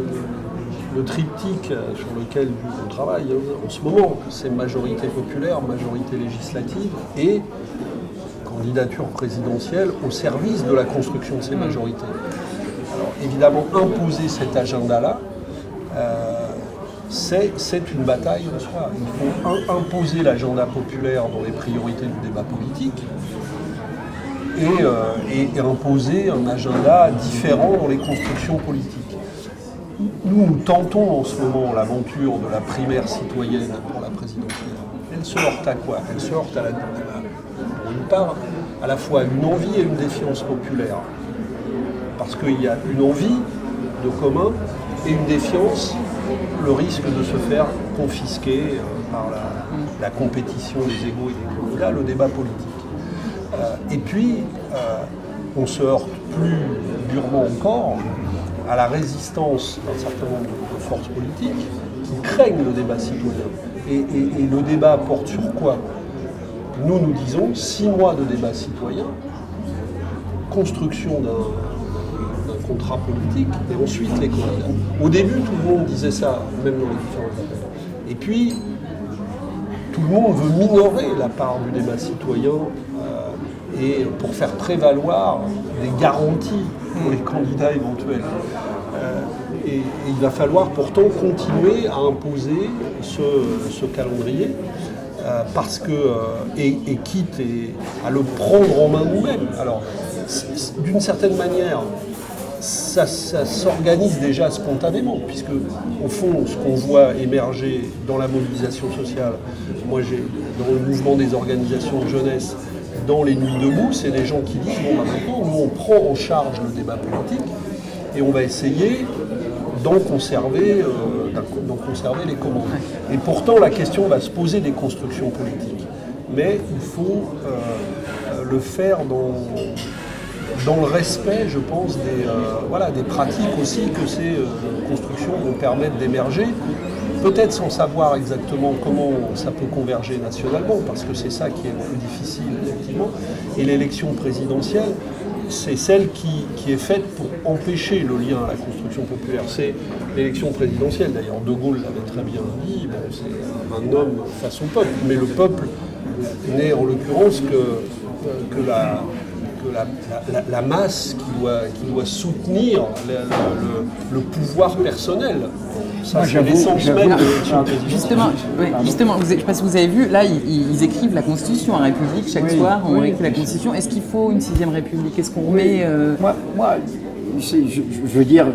le, le triptyque sur lequel on travaille en ce moment, c'est majorité populaire, majorité législative et candidature présidentielle au service de la construction de ces majorités. Alors évidemment, imposer cet agenda-là, euh, c'est, c'est une bataille en soi. Il faut un, imposer l'agenda populaire dans les priorités du débat politique. Et, euh, et, et imposer un agenda différent dans les constructions politiques. Nous, nous tentons en ce moment l'aventure de la primaire citoyenne pour la présidentielle. Elle se heurte à quoi? Elle se heurte à la, à la, pour une part, à la fois une envie et une défiance populaire. Parce qu'il y a une envie de commun et une défiance, le risque de se faire confisquer euh, par la, la compétition des égos et des candidats, le débat politique. Euh, et puis, euh, on se heurte plus durement encore à la résistance d'un certain nombre de forces politiques qui craignent le débat citoyen. Et, et, et le débat porte sur quoi? Nous, nous disons six mois de débat citoyen, construction d'un, d'un contrat politique, et ensuite les candidats. Au début, tout le monde disait ça, même dans les différents appels. Et puis, tout le monde veut minorer la part du débat citoyen et pour faire prévaloir des garanties pour les candidats éventuels. Euh, et, et il va falloir pourtant continuer à imposer ce, ce calendrier, euh, parce que, euh, et, et quitte et, à le prendre en main nous-mêmes. Alors, d'une certaine manière, ça, ça s'organise déjà spontanément, puisque au fond, ce qu'on voit émerger dans la mobilisation sociale, moi j'ai dans le mouvement des organisations de jeunesse, dans les nuits debout, c'est des gens qui disent bon, bah, maintenant, nous on prend en charge le débat politique et on va essayer d'en conserver, euh, d'en conserver les commandes. Et pourtant, la question va se poser des constructions politiques. Mais il faut euh, le faire dans, dans le respect, je pense, des, euh, voilà, des pratiques aussi que ces euh, constructions vont permettre d'émerger. Peut-être sans savoir exactement comment ça peut converger nationalement, parce que c'est ça qui est le plus difficile, effectivement. Et l'élection présidentielle, c'est celle qui, qui est faite pour empêcher le lien à la construction populaire. C'est l'élection présidentielle, d'ailleurs De Gaulle l'avait très bien dit, bon, c'est un homme face au peuple, mais le peuple n'est en l'occurrence que, que, la, que la, la, la masse qui doit, qui doit soutenir le, le, le pouvoir personnel. Ça, c'est l'essence même de l'élection présidentielle. Justement, oui, justement vous, je ne sais pas si vous avez vu, là, ils, ils écrivent la Constitution, la République, chaque oui, soir, on oui, écrit la Constitution. Est-ce qu'il faut une sixième République? Est-ce qu'on remet... Oui. Euh... Moi, moi je, je veux dire,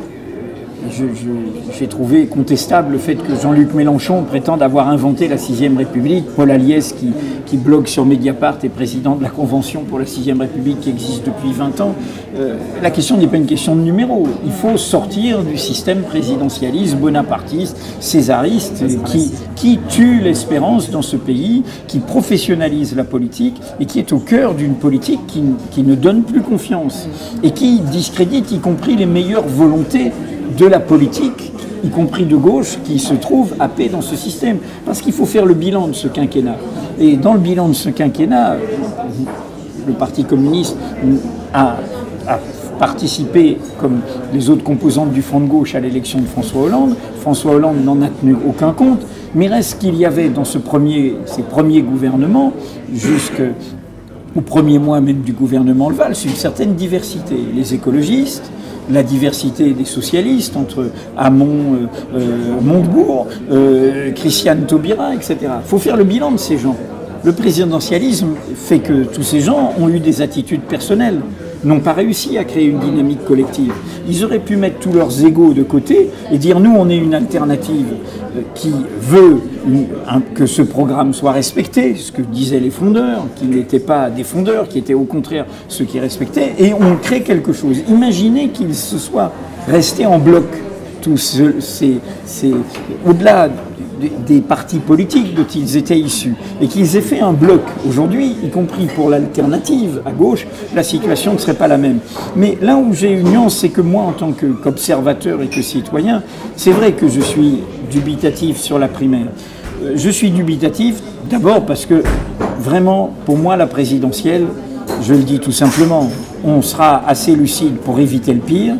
j'ai trouvé contestable le fait que Jean-Luc Mélenchon prétende avoir inventé la sixième République. Paul Aliès, qui, qui blogue sur Mediapart, est président de la Convention pour la sixième République qui existe depuis vingt ans. Euh, la question n'est pas une question de numéro. Il faut sortir du système présidentialiste, bonapartiste, césariste, qui, qui tue l'espérance dans ce pays, qui professionnalise la politique et qui est au cœur d'une politique qui, qui ne donne plus confiance et qui discrédite y compris les meilleures volontés de la politique, y compris de gauche, qui se trouve happée dans ce système. Parce qu'il faut faire le bilan de ce quinquennat. Et dans le bilan de ce quinquennat, le Parti communiste a, a participé, comme les autres composantes du Front de gauche, à l'élection de François Hollande. François Hollande n'en a tenu aucun compte. Mais reste qu'il y avait dans ce premier, ces premiers gouvernements, jusqu'au premier mois même du gouvernement Valls, une certaine diversité. Les écologistes, la diversité des socialistes entre Hamon, euh, euh, Montebourg, euh, Christiane Taubira, et cetera. Il faut faire le bilan de ces gens. Le présidentialisme fait que tous ces gens ont eu des attitudes personnelles, n'ont pas réussi à créer une dynamique collective. Ils auraient pu mettre tous leurs égos de côté et dire nous on est une alternative qui veut que ce programme soit respecté, ce que disaient les fondeurs, qui n'étaient pas des fondeurs, qui étaient au contraire ceux qui respectaient, et on crée quelque chose. Imaginez qu'ils se soient restés en bloc, tous ces, ces au-delà des partis politiques dont ils étaient issus, et qu'ils aient fait un bloc. Aujourd'hui, y compris pour l'alternative à gauche, la situation ne serait pas la même. Mais là où j'ai une nuance, c'est que moi, en tant qu'observateur et que citoyen, c'est vrai que je suis dubitatif sur la primaire. Je suis dubitatif d'abord parce que vraiment, pour moi, la présidentielle, je le dis tout simplement, on sera assez lucide pour éviter le pire.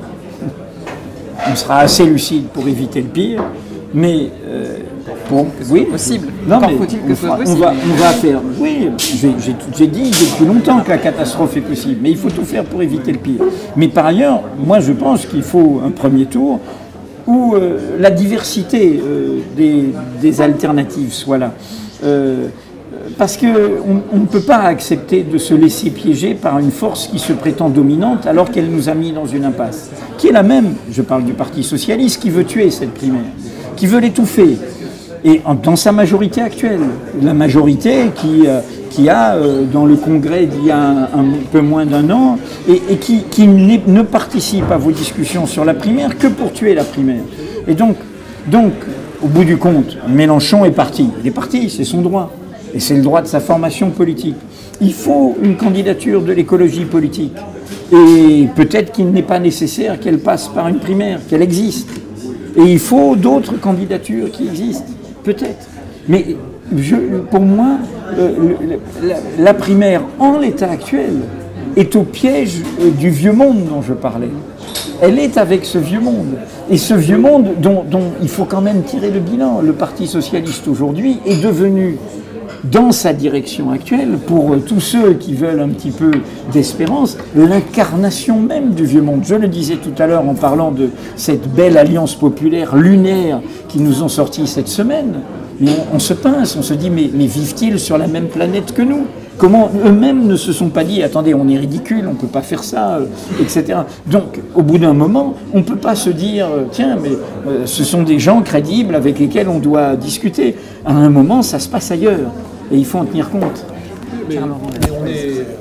On sera assez lucide pour éviter le pire, mais euh, bon, oui, possible. Non, mais faut-il que ce soit possible. On va, on va faire. Oui, j'ai dit depuis longtemps que la catastrophe est possible, mais il faut tout faire pour éviter le pire. Mais par ailleurs, moi, je pense qu'il faut un premier tour où euh, la diversité euh, des, des alternatives soit là. Euh, Parce qu'on on ne peut pas accepter de se laisser piéger par une force qui se prétend dominante alors qu'elle nous a mis dans une impasse. Qui est la même, je parle du Parti socialiste, qui veut tuer cette primaire, qui veut l'étouffer. Et en, dans sa majorité actuelle, la majorité qui, euh, qui a euh, dans le Congrès d'il y a un, un peu moins d'un an et, et qui, qui ne participe à vos discussions sur la primaire que pour tuer la primaire. Et donc, donc au bout du compte, Mélenchon est parti. Il est parti, c'est son droit. Et c'est le droit de sa formation politique. Il faut une candidature de l'écologie politique. Et peut-être qu'il n'est pas nécessaire qu'elle passe par une primaire, qu'elle existe. Et il faut d'autres candidatures qui existent. Peut-être. Mais je, pour moi, euh, la, la primaire, en l'état actuel, est au piège euh, du vieux monde dont je parlais. Elle est avec ce vieux monde. Et ce vieux monde dont, dont il faut quand même tirer le bilan. Le Parti socialiste aujourd'hui est devenu, dans sa direction actuelle, pour tous ceux qui veulent un petit peu d'espérance, l'incarnation même du vieux monde. Je le disais tout à l'heure en parlant de cette belle alliance populaire lunaire qui nous ont sorti cette semaine. Mais on, on se pince, on se dit, mais, mais vivent-ils sur la même planète que nous? Comment eux-mêmes ne se sont pas dit, attendez, on est ridicule, on ne peut pas faire ça, euh, et cetera. Donc, au bout d'un moment, on ne peut pas se dire, euh, tiens, mais euh, ce sont des gens crédibles avec lesquels on doit discuter. À un moment, ça se passe ailleurs, et il faut en tenir compte. Mais, mais on est,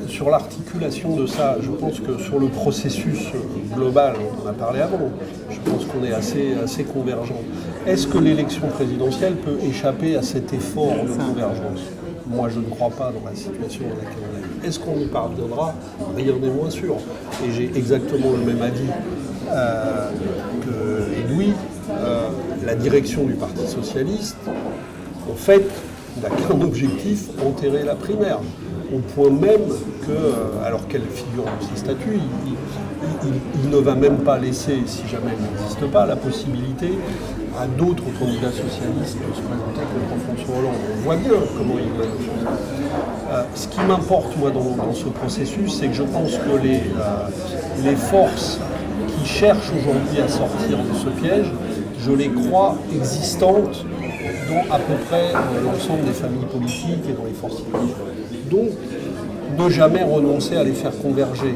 sur l'articulation de ça, je pense que sur le processus global, on en a parlé avant, je pense qu'on est assez, assez convergents. Est-ce que l'élection présidentielle peut échapper à cet effort de convergence? Moi, je ne crois pas dans la situation dans laquelle on est. Est-ce qu'on y parviendra? Rien n'est moins sûr. Et j'ai exactement le même avis euh, que Edoui. Euh, la direction du Parti socialiste, en fait, n'a qu'un objectif, enterrer la primaire. Au point même que, euh, alors qu'elle figure dans ses statuts, il, il, il, il ne va même pas laisser, si jamais elle n'existe pas, la possibilité à d'autres candidats socialistes de se présenter contre François Hollande. On voit bien comment il va les choses. Euh, ce qui m'importe, moi, dans, dans ce processus, c'est que je pense que les, euh, les forces qui cherchent aujourd'hui à sortir de ce piège, je les crois existantes dans à peu près euh, l'ensemble des familles politiques et dans les forces civiles. Donc, ne jamais renoncer à les faire converger.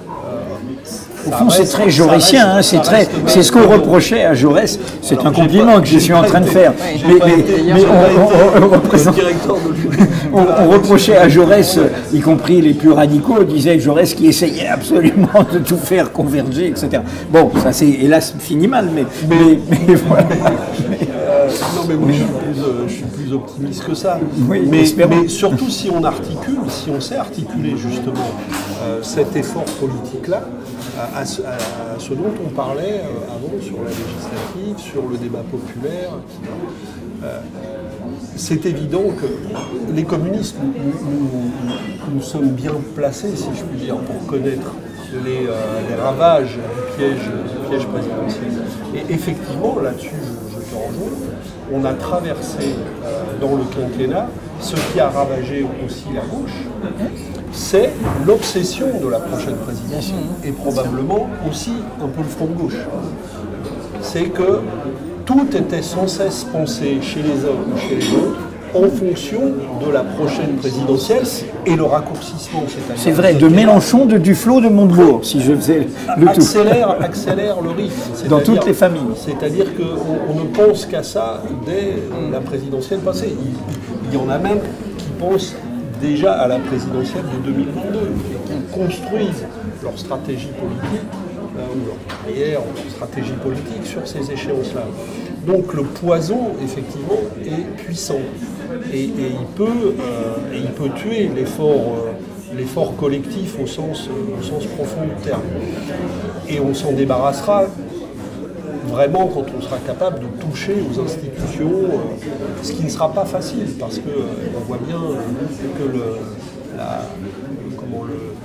Au fond, c'est très jaurésien, hein, c'est très, c'est ce qu'on reprochait à Jaurès. C'est un compliment pas, que je suis en train de faire. Mais, mais, mais, mais on, on, on, représente, on, on reprochait à Jaurès, y compris les plus radicaux, disaient Jaurès qui essayait absolument de tout faire converger, et cetera. Bon, ça c'est hélas fini mal, mais, mais, mais, mais voilà. Euh, non, mais moi je suis, plus, euh, je suis plus optimiste que ça. Oui, mais, mais surtout si on articule, si on sait articuler justement euh, cet effort politique-là, à, à, à ce dont on parlait euh, avant sur la législative, sur le débat populaire. Euh, c'est évident que les communistes, nous, nous, nous sommes bien placés, si je puis dire, pour connaître les, euh, les ravages du piège, du piège présidentiel. Et effectivement, là-dessus, je, je te rejoins, on a traversé euh, dans le quinquennat ce qui a ravagé aussi la gauche, c'est l'obsession de la prochaine présidentielle et probablement aussi un peu le front de gauche. C'est que tout était sans cesse pensé chez les uns ou chez les autres en fonction de la prochaine présidentielle et le raccourcissement. C'est vrai, de Mélenchon, de Duflot, de Montebourg, si je faisais le accélère, tout. Accélère le rythme. Dans toutes les familles. C'est-à-dire qu'on on ne pense qu'à ça dès la présidentielle passée. Il, il y en a même qui pensent déjà à la présidentielle de deux mille vingt-deux et qui construisent leur stratégie politique, euh, ou leur carrière, ou leur stratégie politique sur ces échéances-là. Donc le poison, effectivement, est puissant. Et, et, il, peut, euh, et il peut tuer l'effort euh, l'effort collectif au sens, euh, au sens profond du terme. Et on s'en débarrassera vraiment quand on sera capable de toucher aux institutions, euh, ce qui ne sera pas facile, parce qu'on euh, voit bien que le, la, comment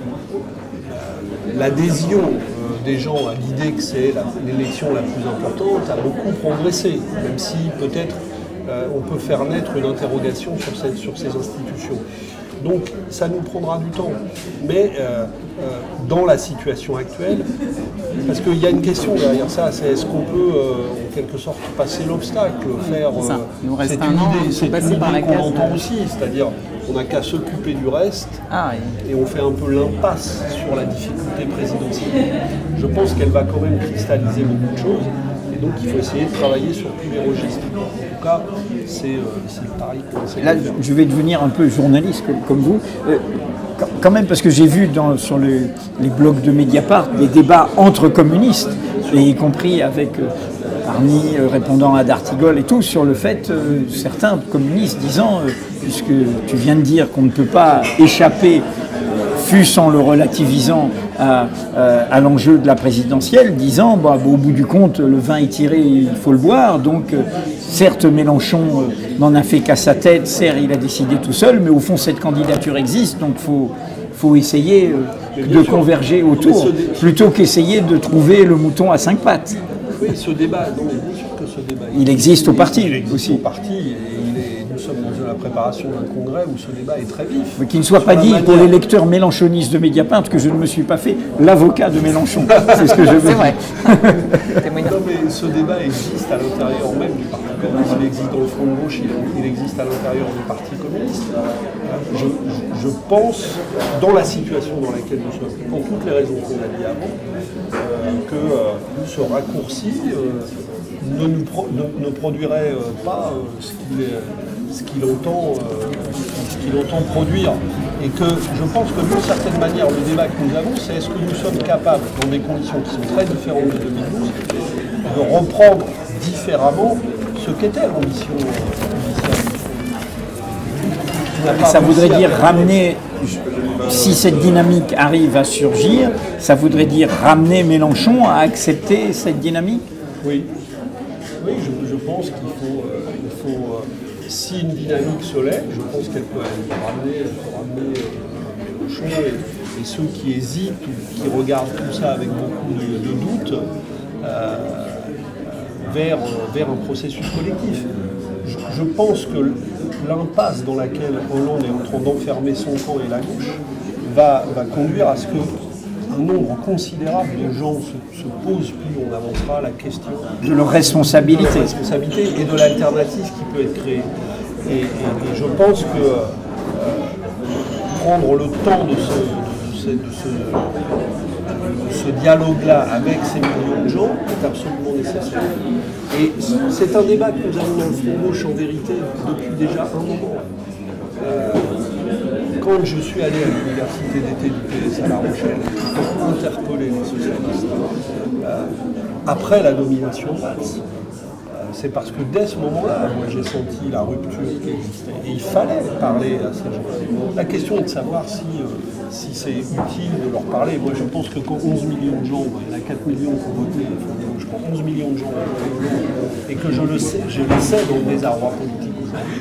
le, l'adhésion euh, des gens à l'idée que c'est l'élection la plus importante a beaucoup progressé, même si peut-être euh, on peut faire naître une interrogation sur, cette, sur ces institutions. Donc ça nous prendra du temps. Mais euh, euh, dans la situation actuelle, parce qu'il y a une question derrière ça, c'est est-ce qu'on peut euh, en quelque sorte passer l'obstacle, faire euh, Il nous reste c'est un une an, idée, c'est une idée par la qu'on case, entend là. aussi, c'est-à-dire on n'a qu'à s'occuper du reste ah, oui. et on fait un peu l'impasse sur la difficulté présidentielle. Je pense qu'elle va quand même cristalliser beaucoup de choses. Et donc il faut essayer de travailler sur tous les registres. En tout cas, c'est euh, le pari qu'on essaie de faire. Là, je vais devenir un peu journaliste comme, comme vous. Euh, quand même, parce que j'ai vu dans, sur le, les blogs de Mediapart des débats entre communistes, et y compris avec euh, Arny euh, répondant à D'Artigol et tout, sur le fait, euh, certains communistes disant, euh, puisque tu viens de dire qu'on ne peut pas échapper, fût-ce en le relativisant à, à, à l'enjeu de la présidentielle, disant bah, au bout du compte, le vin est tiré, il faut le boire. Donc, euh, certes, Mélenchon euh, n'en a fait qu'à sa tête, certes, il a décidé tout seul, mais au fond, cette candidature existe, donc il faut, faut essayer euh, de sûr. converger autour, plutôt qu'essayer de trouver le mouton à cinq pattes. Oui, ce débat, non, mais bien sûr que ce débat. Il, il existe au parti il existe aussi. Au parti, et il est, nous sommes dans la préparation d'un congrès où ce débat est très vif. Mais qu'il ne soit pas dit manière... pour les lecteurs mélenchonistes de Mediapart que je ne me suis pas fait l'avocat de Mélenchon. C'est ce que je veux dire. Vrai. Non, mais ce débat existe à l'intérieur même du Parti communiste. Il existe dans le Front de gauche, il, il existe à l'intérieur du Parti communiste. Je, je pense, dans la situation dans laquelle nous sommes, pour toutes les raisons qu'on a dit avant, euh, que euh, ce raccourci euh, ne, nous pro, ne, ne produirait euh, pas euh, ce qu'il ce qu'il entend, euh, ce qu'il entend produire. Et que je pense que d'une certaine manière, le débat que nous avons, c'est est-ce que nous sommes capables, dans des conditions qui sont très différentes de deux mille douze, de reprendre différemment ce qu'était l'ambition initiale. Ça voudrait dire ramener, si cette dynamique arrive à surgir, ça voudrait dire ramener Mélenchon à accepter cette dynamique? Oui, oui je, je pense qu'il faut, euh, il faut euh, si une dynamique se lève, je pense qu'elle peut ramener, elle peut ramener euh, Mélenchon et, et ceux qui hésitent ou qui regardent tout ça avec beaucoup de, de doutes euh, vers, vers un processus collectif. Je, je pense que l'impasse dans laquelle Hollande est en train d'enfermer son camp et la gauche va, va conduire à ce qu'un nombre considérable de gens se, se posent, plus on avancera, la question de leur responsabilité, de leur responsabilité et de l'alternative qui peut être créée. Et, et, et je pense que euh, prendre le temps de ce, de ce, de ce, de ce dialogue-là avec ces millions de gens est absolument nécessaire. Et c'est un débat que nous avons dans le Front Gauche en vérité depuis déjà un moment. Euh, quand je suis allé à l'université d'été du P S à La Rochelle, pour interpeller les socialistes, euh, après la nomination de Valls, euh, c'est parce que dès ce moment-là, moi j'ai senti la rupture qui existait. Et il fallait parler à ces gens. La question est de savoir si, euh, si c'est utile de leur parler. Moi je pense que quand onze millions de gens, il y en a quatre millions qui ont voté, je crois onze millions de gens ont voté, et que je le sais, je le sais dans le désarroi politique aujourd'hui,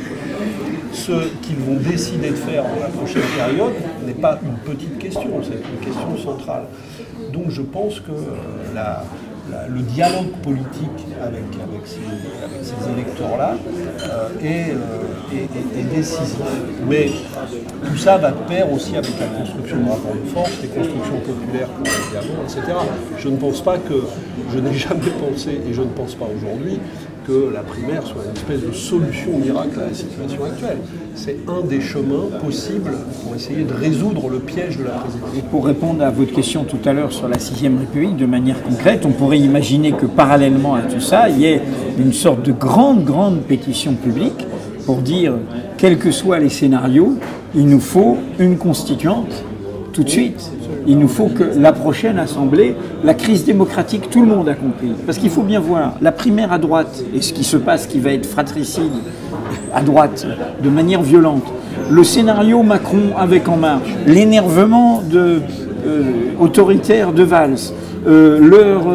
ce qu'ils vont décider de faire dans la prochaine période n'est pas une petite question, c'est une question centrale. Donc je pense que la, la, le dialogue politique avec, avec ces, avec ces électeurs-là euh, est, euh, est, est, est décisif. Mais tout ça va de pair aussi avec la construction de rapports de force, les constructions populaires qu'on a dit avant, et cetera. Je ne pense pas que, je n'ai jamais pensé, et je ne pense pas aujourd'hui, que la primaire soit une espèce de solution miracle à la situation actuelle. C'est un des chemins possibles pour essayer de résoudre le piège de la présidence. Et pour répondre à votre question tout à l'heure sur la sixième République, de manière concrète, on pourrait imaginer que parallèlement à tout ça, il y ait une sorte de grande, grande pétition publique pour dire, quels que soient les scénarios, il nous faut une constituante tout de suite. Il nous faut que la prochaine Assemblée, la crise démocratique, tout le monde a compris. Parce qu'il faut bien voir, la primaire à droite, et ce qui se passe, qui va être fratricide à droite, de manière violente, le scénario Macron avec En Marche, l'énervement de, euh, autoritaire de Valls, euh, leur,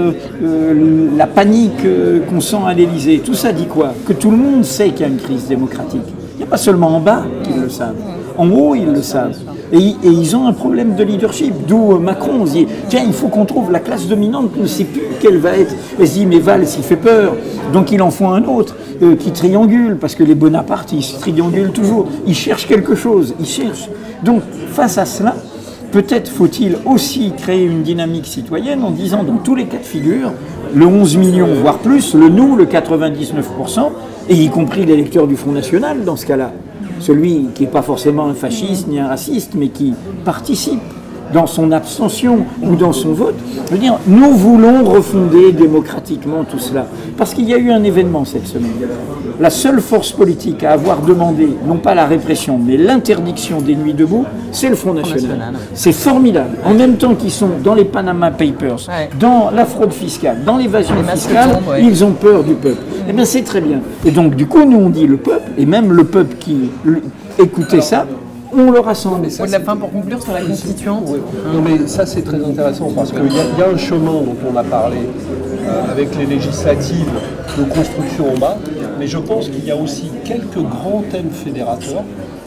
euh, la panique euh, qu'on sent à l'Élysée, tout ça dit quoi? Que tout le monde sait qu'il y a une crise démocratique. Il n'y a pas seulement en bas qu'ils le savent, en haut ils le savent. Et, et ils ont un problème de leadership, d'où Macron se dit, tiens, il faut qu'on trouve la classe dominante, ne sait plus quelle va être. Et se dit, mais Valls, il fait peur, donc il en faut un autre, euh, qui triangule, parce que les Bonaparte, ils triangulent toujours, ils cherchent quelque chose, ils cherchent. Donc, face à cela, peut-être faut-il aussi créer une dynamique citoyenne en disant, dans tous les cas de figure, le onze millions, voire plus, le nous, le quatre-vingt-dix-neuf pour cent, et y compris l'électeur du Front National, dans ce cas-là. Celui qui n'est pas forcément un fasciste ni un raciste, mais qui participe dans son abstention ou dans son vote. Je veux dire, nous voulons refonder démocratiquement tout cela. Parce qu'il y a eu un événement cette semaine. La seule force politique à avoir demandé, non pas la répression, mais l'interdiction des nuits debout, c'est le Front National. C'est formidable. En même temps qu'ils sont dans les Panama Papers, ouais. dans la fraude fiscale, dans l'évasion fiscale, tombent, ouais. ils ont peur du peuple. Eh bien, c'est très bien. Et donc, du coup, nous, on dit le peuple, et même le peuple qui écoutait ça, on le rassemble. Mais ça, de la fin pour conclure sur la constituante. Oui. Non mais ça c'est très intéressant parce qu'il y, y a un chemin dont on a parlé euh, avec les législatives de construction en bas, mais je pense qu'il y a aussi quelques grands thèmes fédérateurs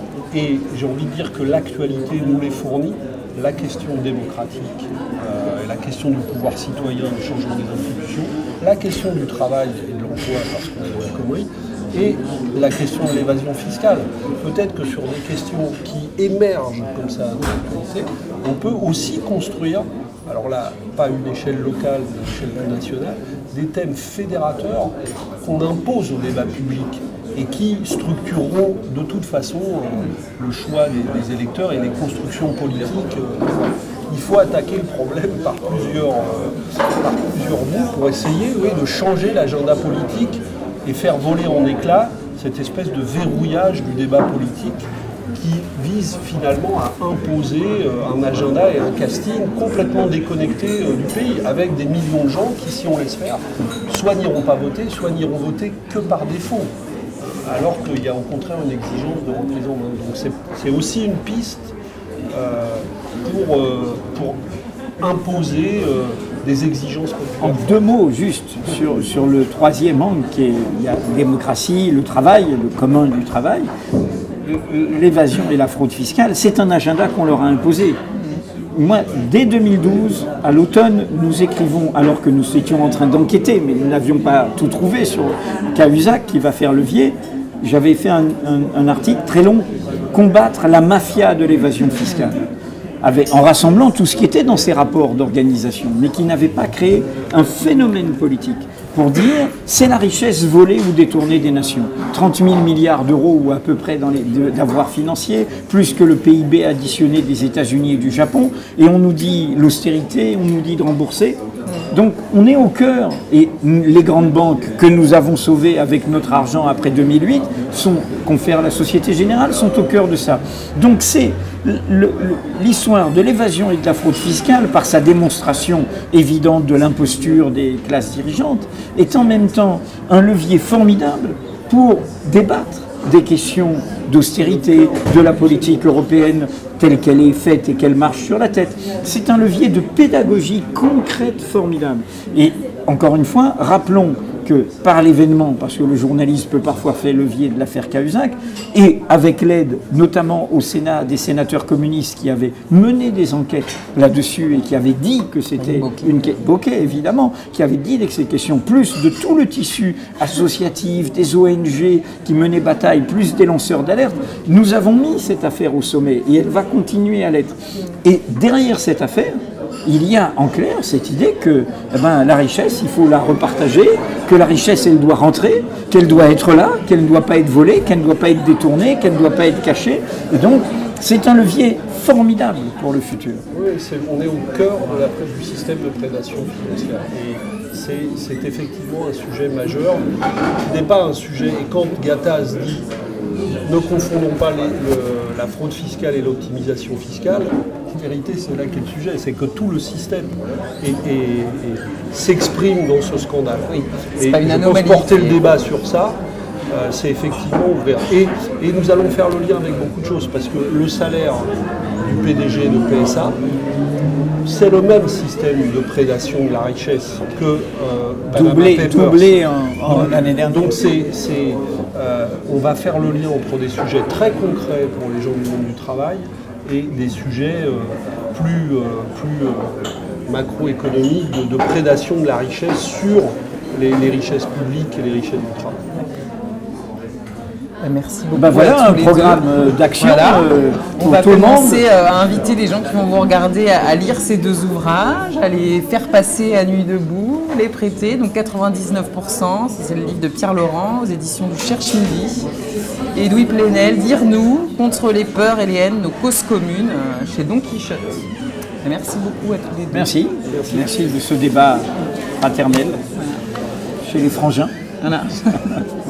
et j'ai envie de dire que l'actualité nous les fournit. La question démocratique, euh, la question du pouvoir citoyen, du changement des institutions, la question du travail et de l'emploi parce qu'on est dans la communie, et la question de l'évasion fiscale. Peut-être que sur des questions qui émergent comme ça dans l'actualité, on peut aussi construire, alors là, pas une échelle locale, une échelle nationale, des thèmes fédérateurs qu'on impose au débat public et qui structureront de toute façon euh, le choix des, des électeurs et les constructions politiques. Euh, il faut attaquer le problème par plusieurs, euh, par plusieurs bouts pour essayer oui, de changer l'agenda politique et faire voler en éclats cette espèce de verrouillage du débat politique qui vise finalement à imposer euh, un agenda et un casting complètement déconnecté euh, du pays, avec des millions de gens qui, si on laisse faire, soit n'iront pas voter, soit n'iront voter que par défaut, alors qu'il y a au contraire une exigence de reprise en main. Donc c'est aussi une piste euh, pour, euh, pour imposer euh, des exigences populaires. En deux mots, juste, sur, sur le troisième angle, qui est il y a la démocratie, le travail, le commun du travail, l'évasion et la fraude fiscale, c'est un agenda qu'on leur a imposé. Moi, dès deux mille douze, à l'automne, nous écrivons, alors que nous étions en train d'enquêter, mais nous n'avions pas tout trouvé sur Cahuzac, qui va faire levier, j'avais fait un, un, un article très long, « Combattre la mafia de l'évasion fiscale ». Avec, en rassemblant tout ce qui était dans ces rapports d'organisation, mais qui n'avait pas créé un phénomène politique pour dire c'est la richesse volée ou détournée des nations. trente mille milliards d'euros ou à peu près d'avoirs financiers, plus que le P I B additionné des États-Unis et du Japon, et on nous dit l'austérité, on nous dit de rembourser. Donc on est au cœur, et les grandes banques que nous avons sauvées avec notre argent après deux mille huit, sont, confère la Société Générale, sont au cœur de ça. Donc c'est l'histoire de l'évasion et de la fraude fiscale, par sa démonstration évidente de l'imposture des classes dirigeantes, est en même temps un levier formidable pour débattre des questions d'austérité, de la politique européenne telle qu'elle est faite et qu'elle marche sur la tête. C'est un levier de pédagogie concrète formidable. Et encore une fois, rappelons que par l'événement, parce que le journaliste peut parfois faire levier de l'affaire Cahuzac, et avec l'aide notamment au Sénat des sénateurs communistes qui avaient mené des enquêtes là-dessus et qui avaient dit que c'était une question, Bocquet évidemment, qui avait dit que ces questions, plus de tout le tissu associatif, des O N G qui menaient bataille, plus des lanceurs d'alerte, nous avons mis cette affaire au sommet et elle va continuer à l'être. Et derrière cette affaire, il y a en clair cette idée que eh ben, la richesse, il faut la repartager, que la richesse, elle doit rentrer, qu'elle doit être là, qu'elle ne doit pas être volée, qu'elle ne doit pas être détournée, qu'elle ne doit pas être cachée. Et donc, c'est un levier formidable pour le futur. Oui, on est au cœur de la, du système de prédation financière. Et c'est effectivement un sujet majeur, qui n'est pas un sujet, et quand Gattaz dit ne confondons pas les, le, la fraude fiscale et l'optimisation fiscale, en vérité c'est là qu'est le sujet, c'est que tout le système s'exprime dans ce scandale. Oui. Et pas une je anomalie. pense porter le débat sur ça, euh, c'est effectivement ouvert. Et, et nous allons faire le lien avec beaucoup de choses, parce que le salaire du P D G de P S A, c'est le même système de prédation de la richesse que euh, doublé, doublé en, en l'année dernière. Donc c'est, euh, on va faire le lien entre des sujets très concrets pour les gens du monde du travail et des sujets euh, plus, euh, plus euh, macroéconomiques de, de prédation de la richesse sur les, les richesses publiques et les richesses du travail. Merci beaucoup. Ben voilà un programme d'action voilà. euh, pour On va tout commencer le monde. à inviter les gens qui vont vous regarder à, à lire ces deux ouvrages, à les faire passer à Nuit debout, les prêter. Donc quatre-vingt-dix-neuf pour cent, c'est le livre de Pierre Laurent aux éditions du Cherche Midi. Et Edoui Plenel, Dire-nous, contre les peurs et les haines, nos causes communes, chez Don Quichotte. Et merci beaucoup à tous les deux. Merci. Merci, merci de ce débat fraternel chez les frangins. Voilà.